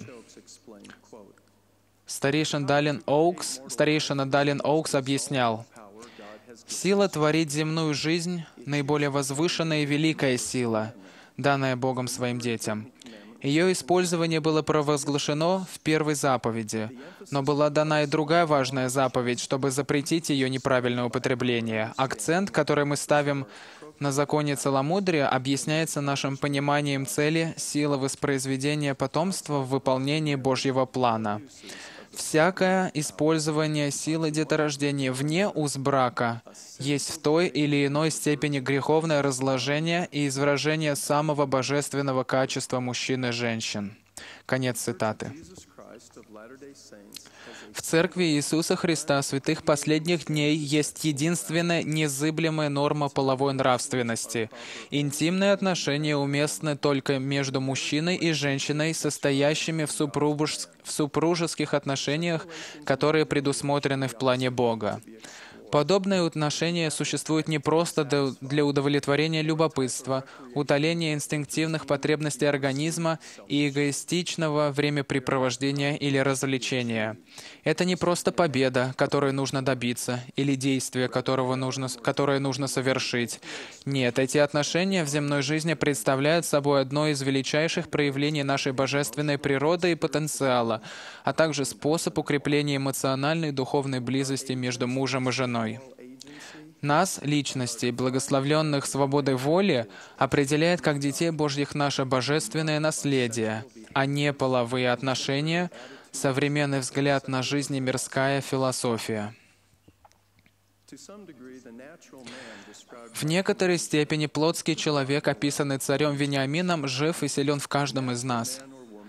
Speaker 5: Старейшина Даллен Оукс объяснял: «Сила творить земную жизнь — наиболее возвышенная и великая сила, данная Богом своим детям. Ее использование было провозглашено в первой заповеди, но была дана и другая важная заповедь, чтобы запретить ее неправильное употребление. Акцент, который мы ставим на законе целомудрия, объясняется нашим пониманием цели, силы воспроизведения потомства в выполнении Божьего плана. Всякое использование силы деторождения вне уз брака есть в той или иной степени греховное разложение и извражение самого божественного качества мужчин и женщин». Конец цитаты. В Церкви Иисуса Христа святых последних дней есть единственная незыблемая норма половой нравственности. Интимные отношения уместны только между мужчиной и женщиной, состоящими в супружеских отношениях, которые предусмотрены в плане Бога. Подобные отношения существуют не просто для удовлетворения любопытства, утоления инстинктивных потребностей организма и эгоистичного времяпрепровождения или развлечения. Это не просто победа, которой нужно добиться, или действие, которое нужно совершить. Нет, эти отношения в земной жизни представляют собой одно из величайших проявлений нашей божественной природы и потенциала, а также способ укрепления эмоциональной и духовной близости между мужем и женой. Нас, личностей, благословленных свободой воли, определяет как детей Божьих наше божественное наследие, а не половые отношения, современный взгляд на жизнь и мирская философия. В некоторой степени плотский человек, описанный царем Вениамином, жив и силен в каждом из нас.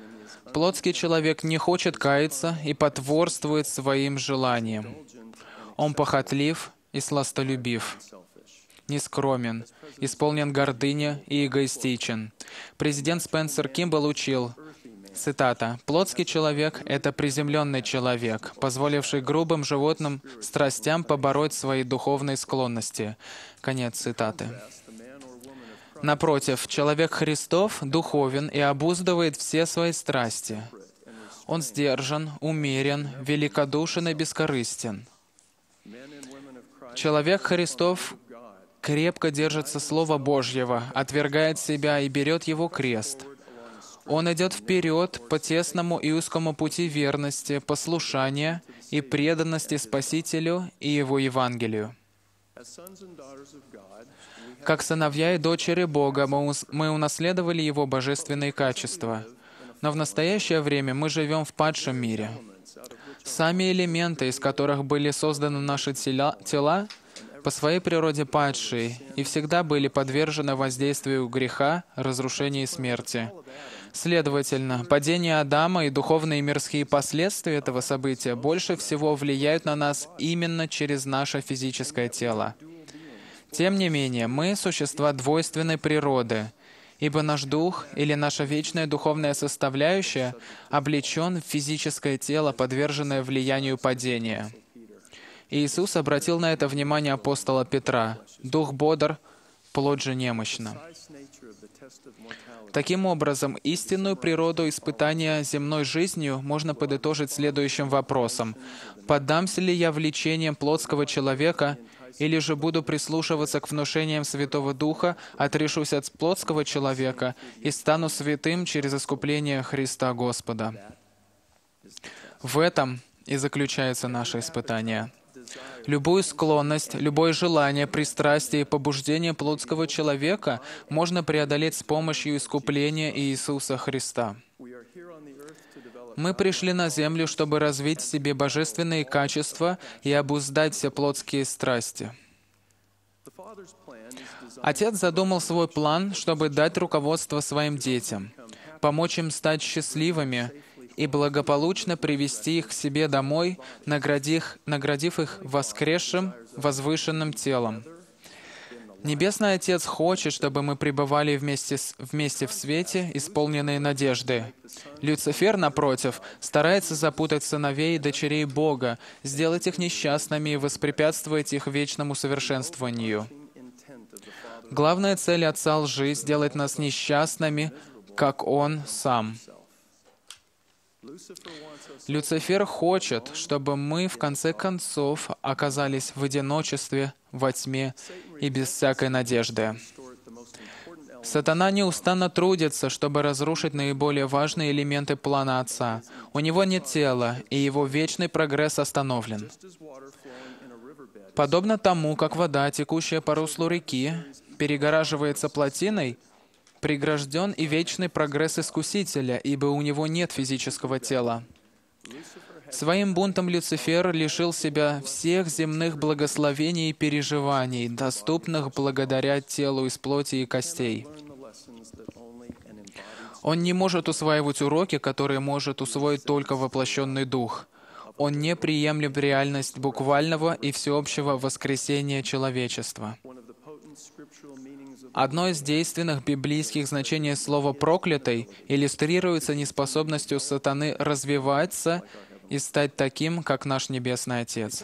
Speaker 5: Плотский человек не хочет каяться и потворствует своим желаниям. Он похотлив и сластолюбив, нескромен, исполнен гордыни и эгоистичен. Президент Спенсер Кимбл учил, цитата, «Плотский человек — это приземленный человек, позволивший грубым животным страстям побороть свои духовные склонности». Конец цитаты. Напротив, человек Христов духовен и обуздывает все свои страсти. Он сдержан, умерен, великодушен и бескорыстен. Человек Христов крепко держится Слова Божьего, отвергает себя и берет его крест. Он идет вперед по тесному и узкому пути верности, послушания и преданности Спасителю и Его Евангелию. Как сыновья и дочери Бога мы унаследовали Его божественные качества. Но в настоящее время мы живем в падшем мире. Сами элементы, из которых были созданы наши тела, по своей природе падшие и всегда были подвержены воздействию греха, разрушения и смерти. Следовательно, падение Адама и духовные и мирские последствия этого события больше всего влияют на нас именно через наше физическое тело. Тем не менее, мы — существа двойственной природы, ибо наш дух или наша вечная духовная составляющая облечен в физическое тело, подверженное влиянию падения. Иисус обратил на это внимание апостола Петра. «Дух бодр, плоть же немощна». Таким образом, истинную природу испытания земной жизнью можно подытожить следующим вопросом. «Поддамся ли я влечениям плотского человека, или же буду прислушиваться к внушениям Святого Духа, отрешусь от плотского человека и стану святым через искупление Христа Господа?» В этом и заключается наше испытание. Любую склонность, любое желание, пристрастие и побуждение плотского человека можно преодолеть с помощью искупления Иисуса Христа. Мы пришли на землю, чтобы развить в себе божественные качества и обуздать все плотские страсти. Отец задумал свой план, чтобы дать руководство своим детям, помочь им стать счастливыми и благополучно привести их к себе домой, наградив их воскресшим, возвышенным телом. Небесный Отец хочет, чтобы мы пребывали вместе в свете, исполненные надежды. Люцифер, напротив, старается запутать сыновей и дочерей Бога, сделать их несчастными и воспрепятствовать их вечному совершенствованию. Главная цель Отца лжи — сделать нас несчастными, как Он сам. Люцифер хочет, чтобы мы, в конце концов, оказались в одиночестве, во тьме и без всякой надежды. Сатана неустанно трудится, чтобы разрушить наиболее важные элементы плана Отца. У него нет тела, и его вечный прогресс остановлен. Подобно тому, как вода, текущая по руслу реки, перегораживается плотиной, прегражден и вечный прогресс Искусителя, ибо у него нет физического тела. Своим бунтом Люцифер лишил себя всех земных благословений и переживаний, доступных благодаря телу из плоти и костей. Он не может усваивать уроки, которые может усвоить только воплощенный Дух. Он не приемлет реальность буквального и всеобщего воскресения человечества. Одно из действенных библейских значений слова «проклятый» иллюстрируется неспособностью сатаны развиваться и стать таким, как наш Небесный Отец.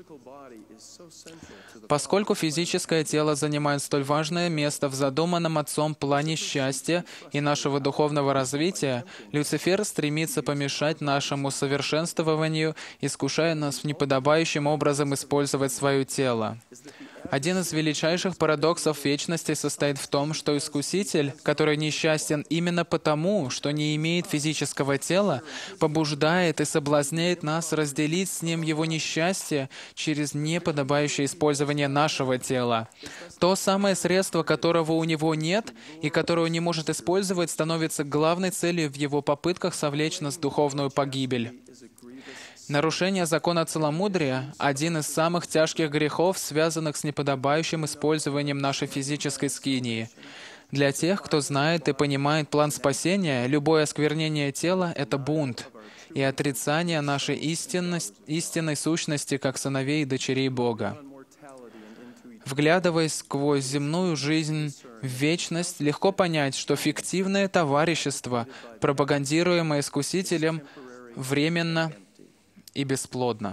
Speaker 5: Поскольку физическое тело занимает столь важное место в задуманном Отцом плане счастья и нашего духовного развития, Люцифер стремится помешать нашему совершенствованию, искушая нас неподобающим образом использовать свое тело. Один из величайших парадоксов вечности состоит в том, что Искуситель, который несчастен именно потому, что не имеет физического тела, побуждает и соблазняет нас разделить с Ним Его несчастье через неподобающее использование нашего тела. То самое средство, которого у Него нет и которое Он не может использовать, становится главной целью в Его попытках совлечь нас в духовную погибель. Нарушение закона целомудрия — один из самых тяжких грехов, связанных с неподобающим использованием нашей физической скинии. Для тех, кто знает и понимает план спасения, любое осквернение тела — это бунт. и отрицание нашей истинной сущности как сыновей и дочерей Бога. Вглядываясь сквозь земную жизнь в вечность, легко понять, что фиктивное товарищество, пропагандируемое искусителем, временно и бесплодно.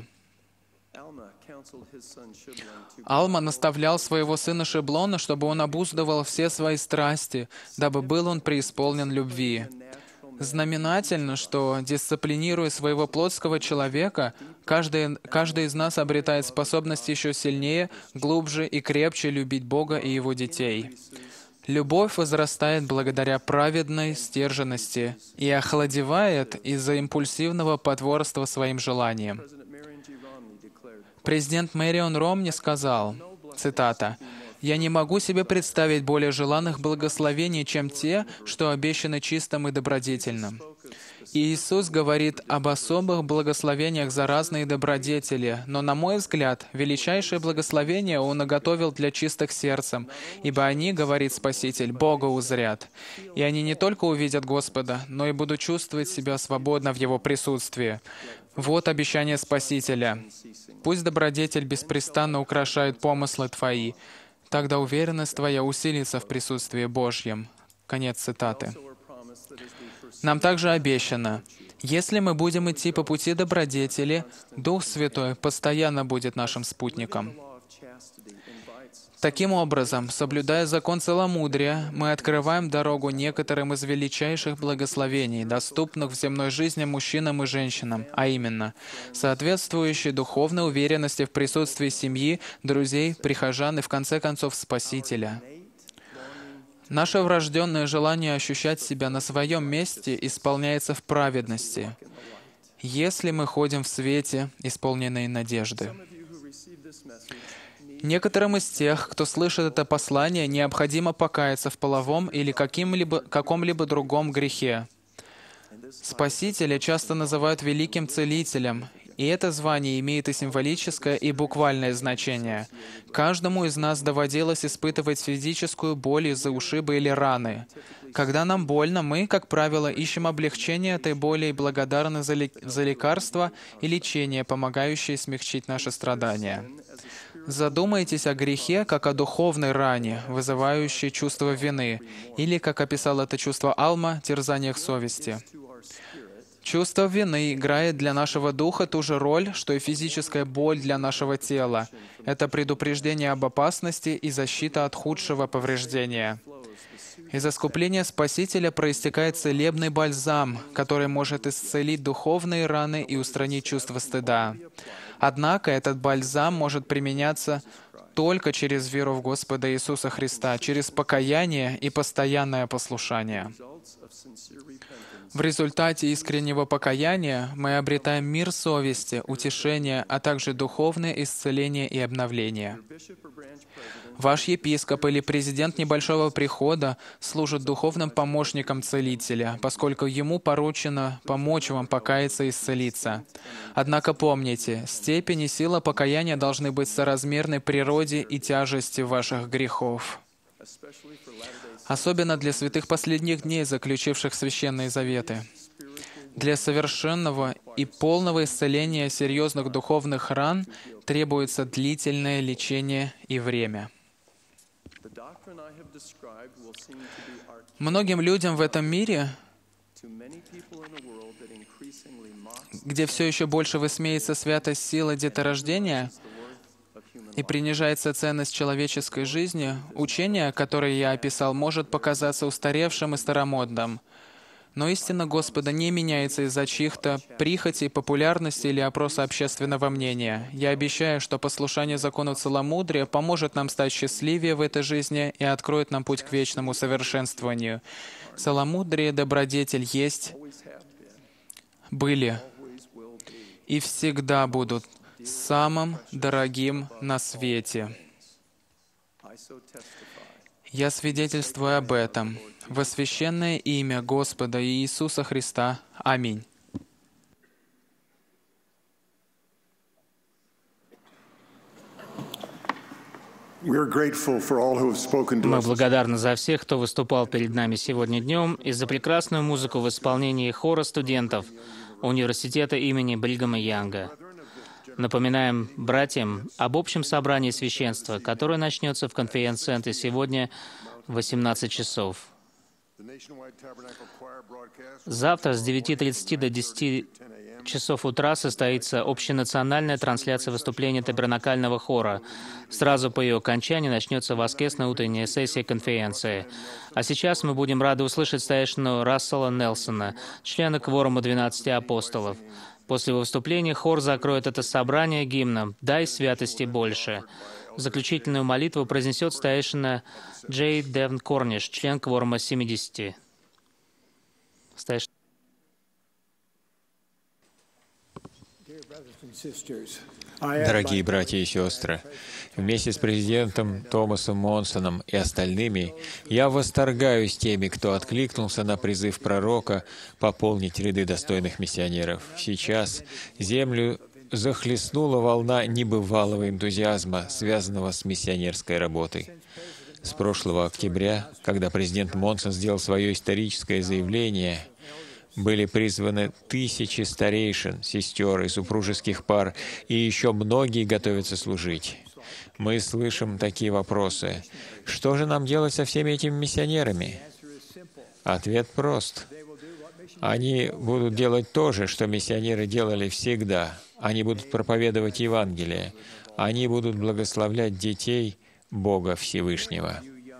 Speaker 5: Алма наставлял своего сына Шиблона, чтобы он обуздывал все свои страсти, дабы был он преисполнен любви. Знаменательно, что, дисциплинируя своего плотского человека, каждый из нас обретает способность еще сильнее, глубже и крепче любить Бога и Его детей. Любовь возрастает благодаря праведной стерженности и охладевает из-за импульсивного потворства своим желаниям. Президент Мэрион Ромни сказал, цитата, «Я не могу себе представить более желанных благословений, чем те, что обещаны чистым и добродетельным». И Иисус говорит об особых благословениях за разные добродетели, но, на мой взгляд, величайшее благословение Он наготовил для чистых сердцем, ибо они, говорит Спаситель, Бога узрят. И они не только увидят Господа, но и будут чувствовать себя свободно в Его присутствии. Вот обещание Спасителя. «Пусть добродетель беспрестанно украшает помыслы твои, тогда уверенность твоя усилится в присутствии Божьем». Конец цитаты. Нам также обещано, если мы будем идти по пути добродетели, Дух Святой постоянно будет нашим спутником. Таким образом, соблюдая закон целомудрия, мы открываем дорогу некоторым из величайших благословений, доступных в земной жизни мужчинам и женщинам, а именно, соответствующей духовной уверенности в присутствии семьи, друзей, прихожан и, в конце концов, Спасителя. Наше врожденное желание ощущать себя на своем месте исполняется в праведности, если мы ходим в свете, исполненной надежды. Некоторым из тех, кто слышит это послание, необходимо покаяться в половом или каком-либо другом грехе. Спасителя часто называют великим целителем, и это звание имеет и символическое, и буквальное значение. Каждому из нас доводилось испытывать физическую боль из-за ушиба или раны. Когда нам больно, мы, как правило, ищем облегчение этой боли и благодарны за лекарства и лечение, помогающие смягчить наши страдания. Задумайтесь о грехе, как о духовной ране, вызывающей чувство вины, или, как описал это чувство Алма, терзаниях совести. Чувство вины играет для нашего духа ту же роль, что и физическая боль для нашего тела. Это предупреждение об опасности и защита от худшего повреждения. Из искупления Спасителя проистекает целебный бальзам, который может исцелить духовные раны и устранить чувство стыда. Однако этот бальзам может применяться только через веру в Господа Иисуса Христа, через покаяние и постоянное послушание. В результате искреннего покаяния мы обретаем мир совести, утешение, а также духовное исцеление и обновление. Ваш епископ или президент небольшого прихода служит духовным помощником целителя, поскольку ему поручено помочь вам покаяться и исцелиться. Однако помните, степень и сила покаяния должны быть соразмерны природе и тяжести ваших грехов. Особенно для святых последних дней, заключивших священные заветы. Для совершенного и полного исцеления серьезных духовных ран требуется длительное лечение и время. Многим людям в этом мире, где все еще больше высмеется святость силы деторождения и принижается ценность человеческой жизни, учение, которое я описал, может показаться устаревшим и старомодным. Но истина Господа не меняется из-за чьих-то прихотей, популярности или опроса общественного мнения. Я обещаю, что послушание закону целомудрия поможет нам стать счастливее в этой жизни и откроет нам путь к вечному совершенствованию. Целомудрие и добродетель есть, были и всегда будут самым дорогим на свете. Я свидетельствую об этом во священное имя Господа Иисуса Христа. Аминь.
Speaker 10: Мы
Speaker 3: благодарны за всех, кто выступал перед нами сегодня днем, и за прекрасную музыку в исполнении хора студентов. университета имени Бригама Янга. Напоминаем братьям об общем собрании священства, которое начнется в конференц-центре сегодня в 18 часов. Завтра с 9:30 до 10 часов утра состоится общенациональная трансляция выступления табернакального хора. Сразу по ее окончании начнется воскресная утренняя сессия конференции. А сейчас мы будем рады услышать старейшину Рассела Нелсона, члена кворума 12 апостолов. После выступления хор закроет это собрание гимном «Дай святости больше». Заключительную молитву произнесет старейшина Джей Девн Корниш, член кворума 70.
Speaker 2: Дорогие братья и сестры, вместе с президентом Томасом Монсоном и остальными я восторгаюсь теми, кто откликнулся на призыв пророка пополнить ряды достойных миссионеров. Сейчас землю захлестнула волна небывалого энтузиазма, связанного с миссионерской работой. С прошлого октября, когда президент Монсон сделал свое историческое заявление, были призваны тысячи старейшин, сестер и супружеских пар, и еще многие готовятся служить. Мы слышим такие вопросы. Что же нам делать со всеми этими миссионерами? Ответ прост. Они будут делать то же, что миссионеры делали всегда. Они будут проповедовать Евангелие. Они будут благословлять детей Бога Всевышнего.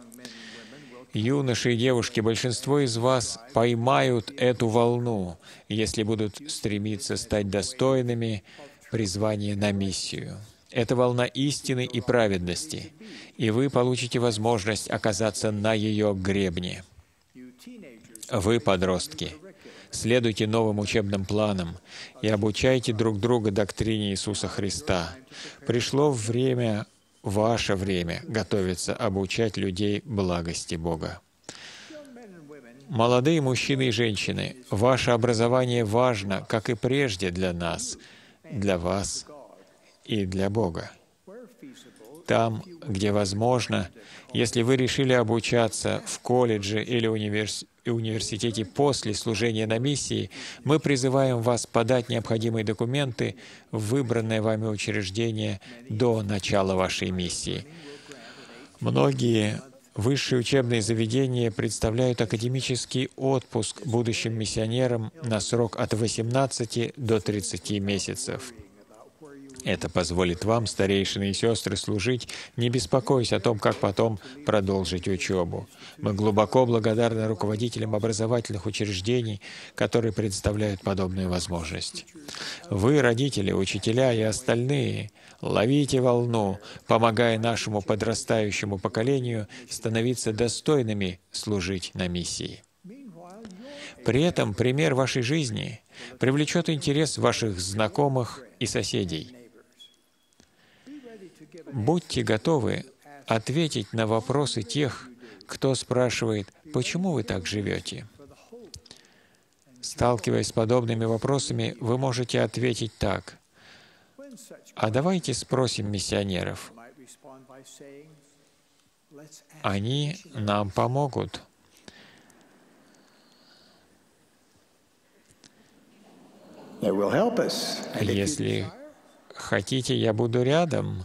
Speaker 2: Юноши и девушки, большинство из вас поймают эту волну, если будут стремиться стать достойными призвания на миссию. Это волна истины и праведности, и вы получите возможность оказаться на ее гребне. Вы, подростки, следуйте новым учебным планам и обучайте друг друга доктрине Иисуса Христа. Пришло время, ваше время, готовиться обучать людей благости Бога. Молодые мужчины и женщины, ваше образование важно, как и прежде для нас, для вас и для Бога. Там, где возможно, если вы решили обучаться в колледже или университете после служения на миссии, мы призываем вас подать необходимые документы в выбранное вами учреждение до начала вашей миссии. Многие высшие учебные заведения представляют академический отпуск будущим миссионерам на срок от 18 до 30 месяцев. Это позволит вам, старейшины и сестры, служить, не беспокоясь о том, как потом продолжить учебу. Мы глубоко благодарны руководителям образовательных учреждений, которые предоставляют подобную возможность. Вы, родители, учителя и остальные, ловите волну, помогая нашему подрастающему поколению становиться достойными служить на миссии. При этом пример вашей жизни привлечет интерес ваших знакомых и соседей. Будьте готовы ответить на вопросы тех, кто спрашивает, почему вы так живете. Сталкиваясь с подобными вопросами, вы можете ответить так: а давайте спросим миссионеров. Они нам помогут. Если хотите, я буду рядом,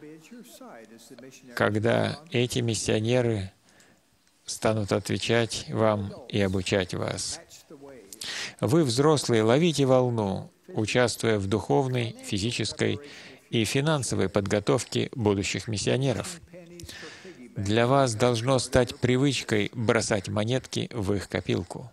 Speaker 2: когда эти миссионеры станут отвечать вам и обучать вас. Вы, взрослые, ловите волну, участвуя в духовной, физической и финансовой подготовке будущих миссионеров. Для вас должно стать привычкой бросать монетки в их копилку.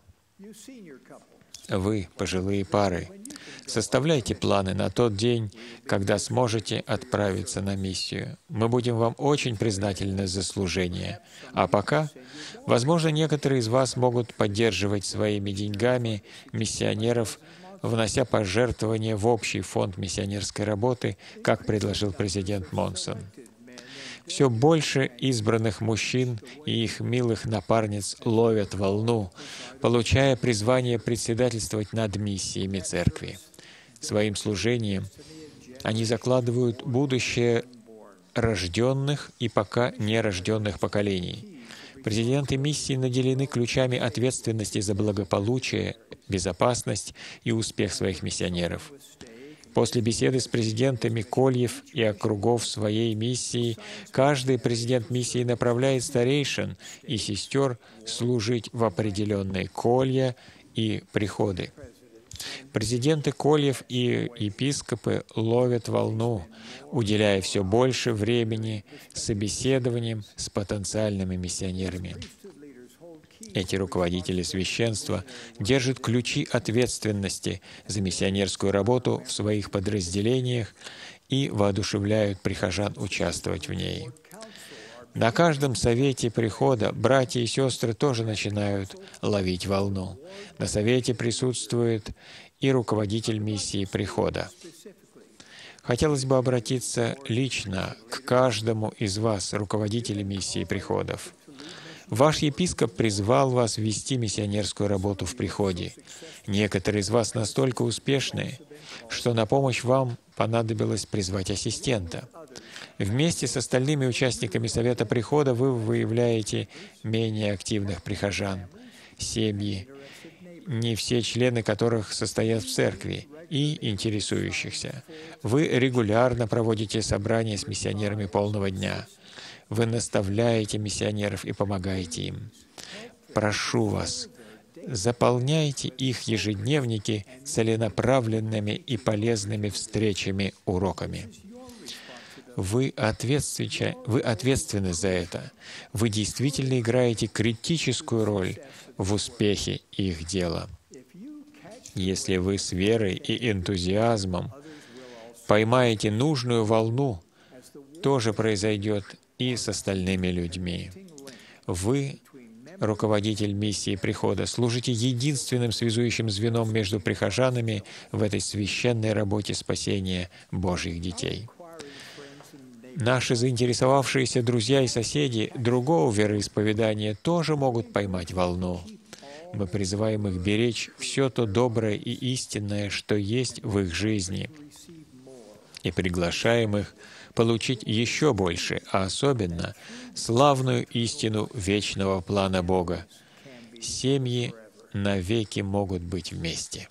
Speaker 2: Вы, пожилые пары, составляйте планы на тот день, когда сможете отправиться на миссию. Мы будем вам очень признательны за служение. А пока, возможно, некоторые из вас могут поддерживать своими деньгами миссионеров, внося пожертвования в общий фонд миссионерской работы, как предложил президент Монсон. Все больше избранных мужчин и их милых напарниц ловят волну, получая призвание председательствовать над миссиями церкви. Своим служением они закладывают будущее рожденных и пока нерожденных поколений. Президенты миссии наделены ключами ответственности за благополучие, безопасность и успех своих миссионеров. После беседы с президентами кольев и округов своей миссии, каждый президент миссии направляет старейшин и сестер служить в определенные колья и приходы. Президенты кольев и епископы ловят волну, уделяя все больше времени собеседованиям с потенциальными миссионерами. Эти руководители священства держат ключи ответственности за миссионерскую работу в своих подразделениях и воодушевляют прихожан участвовать в ней. На каждом совете прихода братья и сестры тоже начинают ловить волну. На совете присутствует и руководитель миссии прихода. Хотелось бы обратиться лично к каждому из вас, руководителей миссии приходов. Ваш епископ призвал вас вести миссионерскую работу в приходе. Некоторые из вас настолько успешны, что на помощь вам понадобилось призвать ассистента. Вместе с остальными участниками Совета прихода вы выявляете менее активных прихожан, семьи, не все члены которых состоят в церкви, и интересующихся. Вы регулярно проводите собрания с миссионерами полного дня. Вы наставляете миссионеров и помогаете им. Прошу вас, заполняйте их ежедневники целенаправленными и полезными встречами, уроками. Вы ответственны за это. Вы действительно играете критическую роль в успехе их дела. Если вы с верой и энтузиазмом поймаете нужную волну, то же произойдет и с остальными людьми. Вы, руководитель миссии прихода, служите единственным связующим звеном между прихожанами в этой священной работе спасения Божьих детей. Наши заинтересовавшиеся друзья и соседи другого вероисповедания тоже могут поймать волну. Мы призываем их беречь все то доброе и истинное, что есть в их жизни, и приглашаем их получить еще больше, а особенно славную истину вечного плана Бога. Семьи навеки могут быть вместе.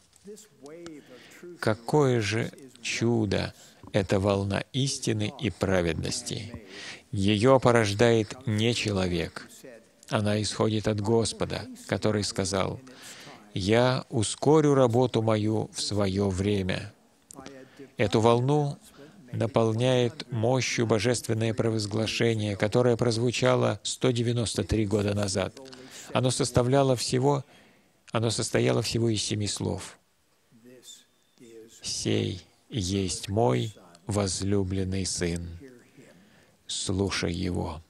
Speaker 2: Какое же чудо эта волна истины и праведности! Ее порождает не человек. Она исходит от Господа, который сказал: «Я ускорю работу мою в свое время». Эту волну наполняет мощью божественное провозглашение, которое прозвучало 193 года назад. Оно состояло всего из 7 слов. «Сей есть мой возлюбленный Сын, слушай Его».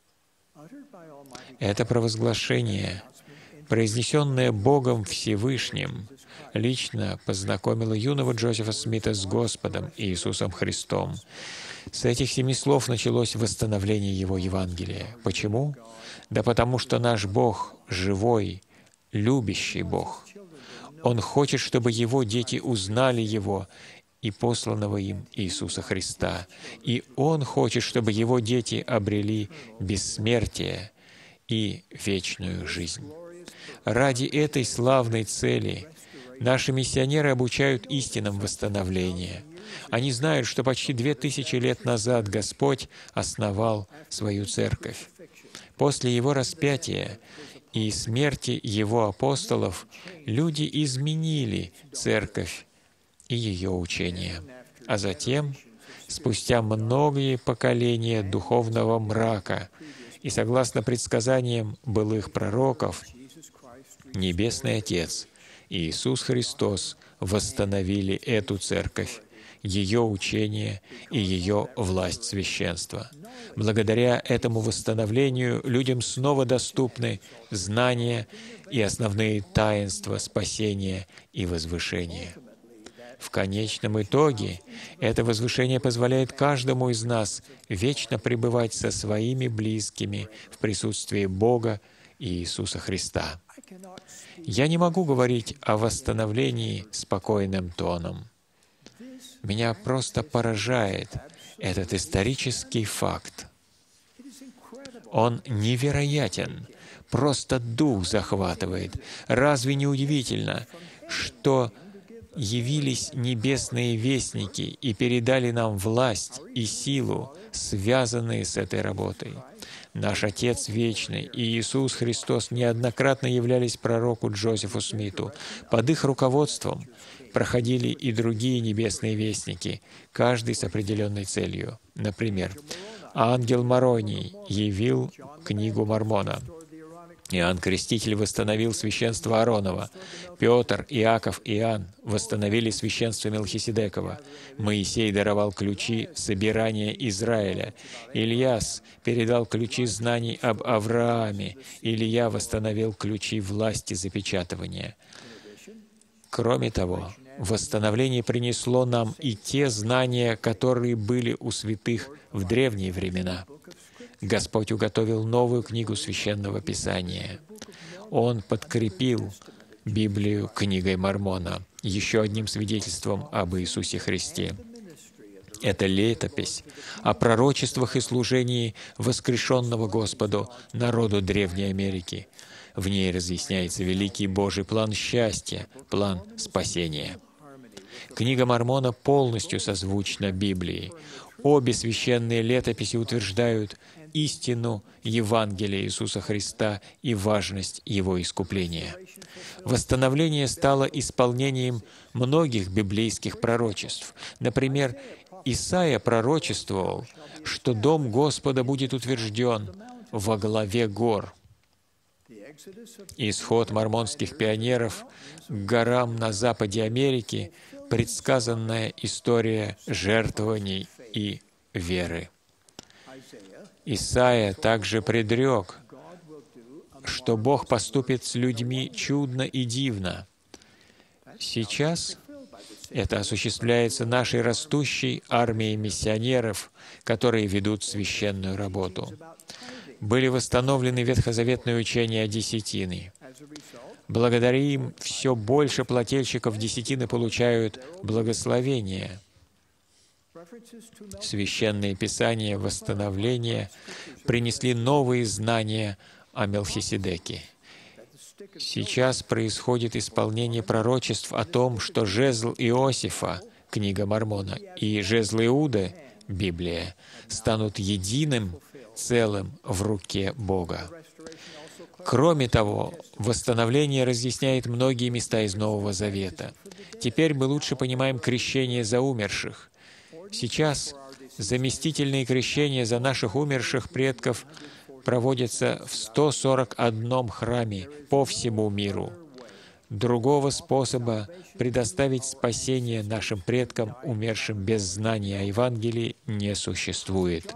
Speaker 2: Это провозглашение, произнесенное Богом Всевышним, лично познакомило юного Джозефа Смита с Господом Иисусом Христом. С этих 7 слов началось восстановление Его Евангелия. Почему? Да потому что наш Бог живой, любящий Бог. Он хочет, чтобы Его дети узнали Его и посланного им Иисуса Христа. И Он хочет, чтобы Его дети обрели бессмертие и вечную жизнь. Ради этой славной цели наши миссионеры обучают истинам восстановления. Они знают, что почти 2000 лет назад Господь основал свою церковь. После Его распятия и смерти Его апостолов люди изменили церковь и ее учение. А затем, спустя многие поколения духовного мрака и согласно предсказаниям былых пророков, Небесный Отец и Иисус Христос восстановили эту церковь, ее учение и ее власть священства. Благодаря этому восстановлению людям снова доступны знания и основные таинства спасения и возвышения. В конечном итоге это возвышение позволяет каждому из нас вечно пребывать со своими близкими в присутствии Бога и Иисуса Христа. Я не могу говорить о восстановлении спокойным тоном. Меня просто поражает этот исторический факт. Он невероятен, просто дух захватывает. Разве не удивительно, что явились небесные вестники и передали нам власть и силу, связанные с этой работой? Наш Отец Вечный и Иисус Христос неоднократно являлись пророку Джозефу Смиту. Под их руководством проходили и другие небесные вестники, каждый с определенной целью. Например, ангел Мороний явил книгу Мормона. Иоанн Креститель восстановил священство Ааронова. Петр, Иаков и Иоанн восстановили священство Мелхиседекова. Моисей даровал ключи собирания Израиля. Ильяс передал ключи знаний об Аврааме. Илья восстановил ключи власти запечатывания. Кроме того, восстановление принесло нам и те знания, которые были у святых в древние времена. Господь уготовил новую книгу Священного Писания. Он подкрепил Библию книгой Мормона, еще одним свидетельством об Иисусе Христе. Это летопись о пророчествах и служении воскрешенного Господу народу Древней Америки. В ней разъясняется великий Божий план счастья, план спасения. Книга Мормона полностью созвучна Библии. Обе священные летописи утверждают истину Евангелия Иисуса Христа и важность Его искупления. Восстановление стало исполнением многих библейских пророчеств. Например, Исаия пророчествовал, что Дом Господа будет утвержден во главе гор. Исход мормонских пионеров к горам на западе Америки — предсказанная история жертвований и веры. Исаия также предрек, что Бог поступит с людьми чудно и дивно. Сейчас это осуществляется нашей растущей армией миссионеров, которые ведут священную работу. Были восстановлены ветхозаветные учения о десятине. Благодаря им все больше плательщиков десятины получают благословение. Священные Писания восстановления принесли новые знания о Мелхиседеке. Сейчас происходит исполнение пророчеств о том, что жезл Иосифа, книга Мормона, и жезл Иуды, Библия, станут единым целым в руке Бога. Кроме того, восстановление разъясняет многие места из Нового Завета. Теперь мы лучше понимаем крещение за умерших. Сейчас заместительные крещения за наших умерших предков проводятся в 141 храме по всему миру. Другого способа предоставить спасение нашим предкам, умершим без знания о Евангелии, не существует.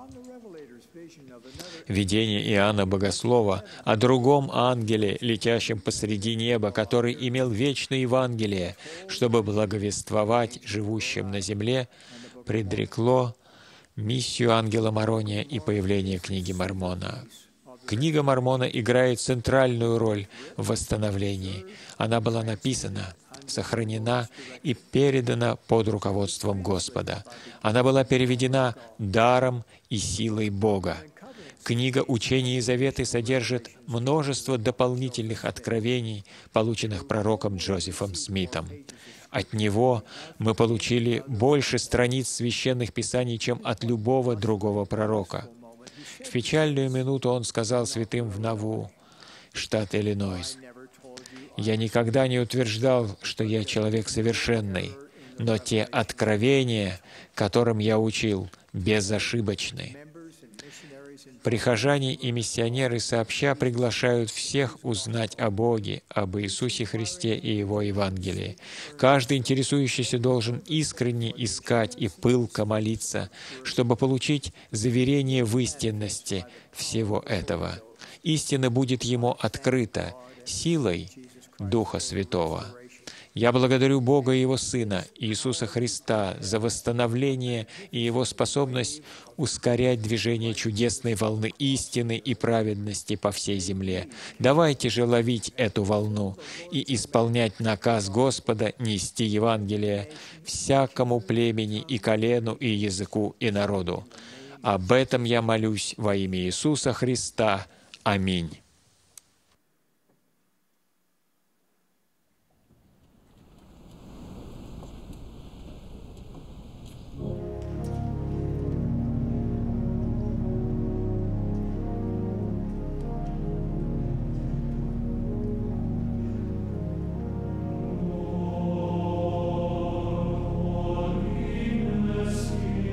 Speaker 2: Видение Иоанна Богослова о другом ангеле, летящем посреди неба, который имел вечное Евангелие, чтобы благовествовать живущим на земле, предрекло миссию ангела Морония и появление книги Мормона. Книга Мормона играет центральную роль в восстановлении. Она была написана, сохранена и передана под руководством Господа. Она была переведена даром и силой Бога. Книга «Учения и заветы» содержит множество дополнительных откровений, полученных пророком Джозефом Смитом. От него мы получили больше страниц священных писаний, чем от любого другого пророка. В печальную минуту он сказал святым в Наву, штат Иллинойс: «Я никогда не утверждал, что я человек совершенный, но те откровения, которым я учил, безошибочны». Прихожане и миссионеры сообща приглашают всех узнать о Боге, об Иисусе Христе и Его Евангелии. Каждый интересующийся должен искренне искать и пылко молиться, чтобы получить заверение в истинности всего этого. Истина будет ему открыта силой Духа Святого. Я благодарю Бога и Его Сына, Иисуса Христа, за восстановление и Его способность ускорять движение чудесной волны истины и праведности по всей земле. Давайте же ловить эту волну и исполнять наказ Господа нести Евангелие всякому племени и колену и языку и народу. Об этом я молюсь во имя Иисуса Христа. Аминь.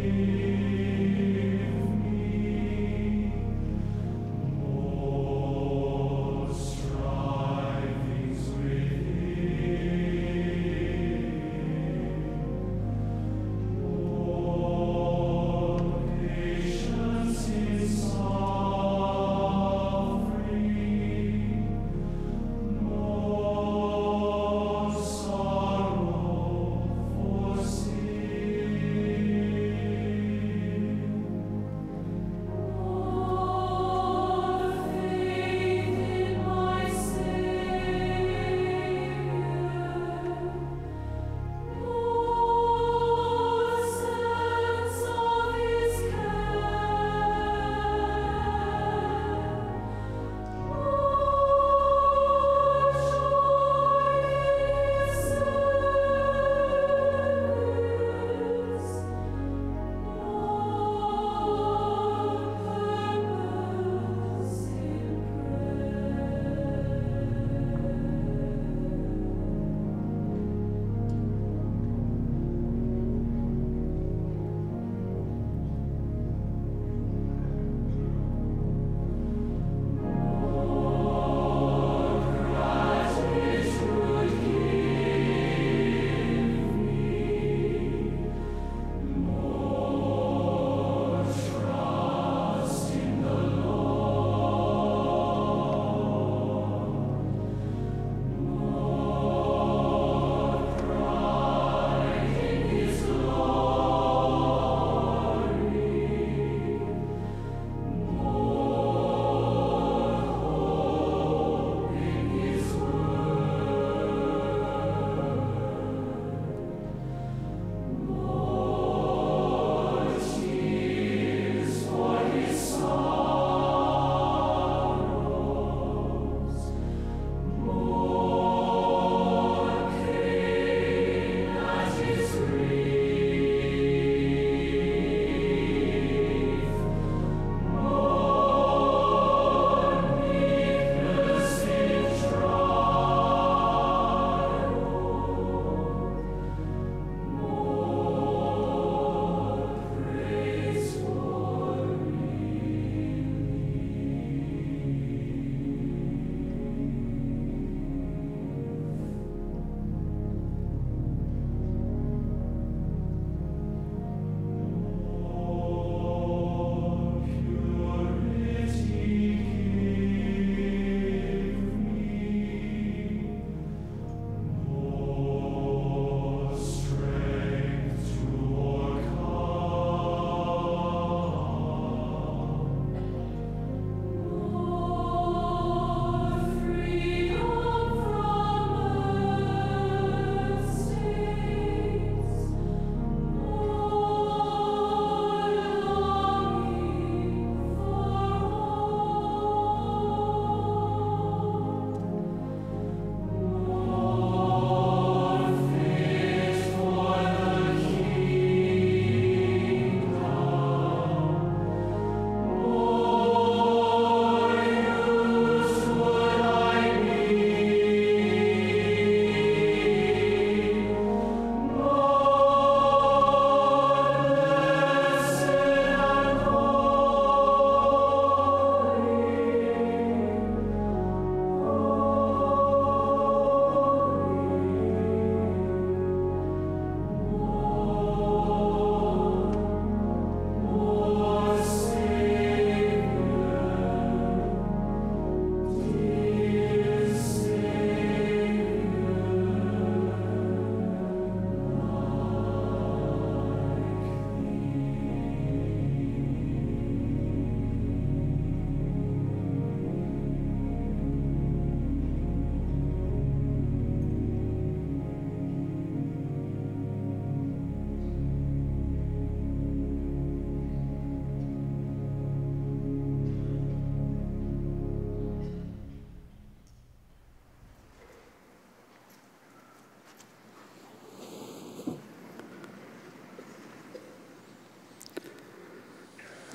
Speaker 11: Oh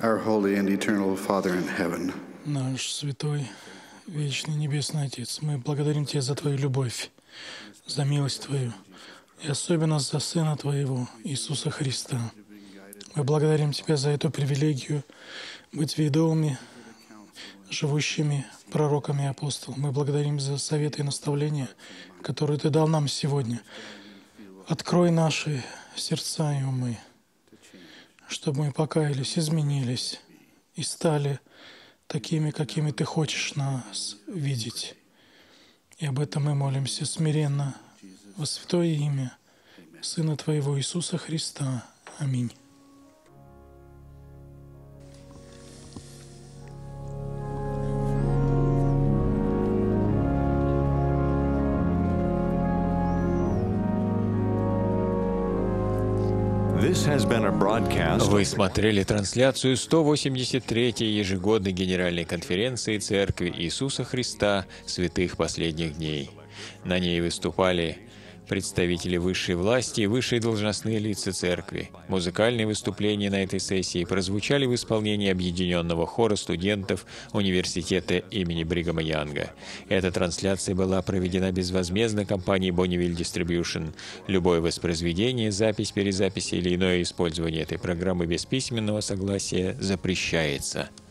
Speaker 6: Our holy and eternal Father in heaven,
Speaker 9: Наш святой, вечный небесный Отец, мы благодарим Тебя за Твою любовь, за милость Твою, и особенно за Сына Твоего, Иисуса Христа. Мы благодарим Тебя за эту привилегию быть ведомыми, живущими пророками и апостолами. Мы благодарим за советы и наставления, которые Ты дал нам сегодня. Открой наши сердца и умы, чтобы мы покаялись, изменились и стали такими, какими Ты хочешь нас видеть. И об этом мы молимся смиренно во святое имя Сына Твоего Иисуса Христа. Аминь.
Speaker 2: Вы смотрели трансляцию 183-й ежегодной Генеральной конференции Церкви Иисуса Христа Святых Последних Дней. На ней выступали представители высшей власти и высшие должностные лица Церкви. Музыкальные выступления на этой сессии прозвучали в исполнении Объединенного хора студентов Университета имени Бригама Янга. Эта трансляция была проведена безвозмездно компанией Bonneville Distribution. Любое воспроизведение, запись, перезапись или иное использование этой программы без письменного согласия запрещается.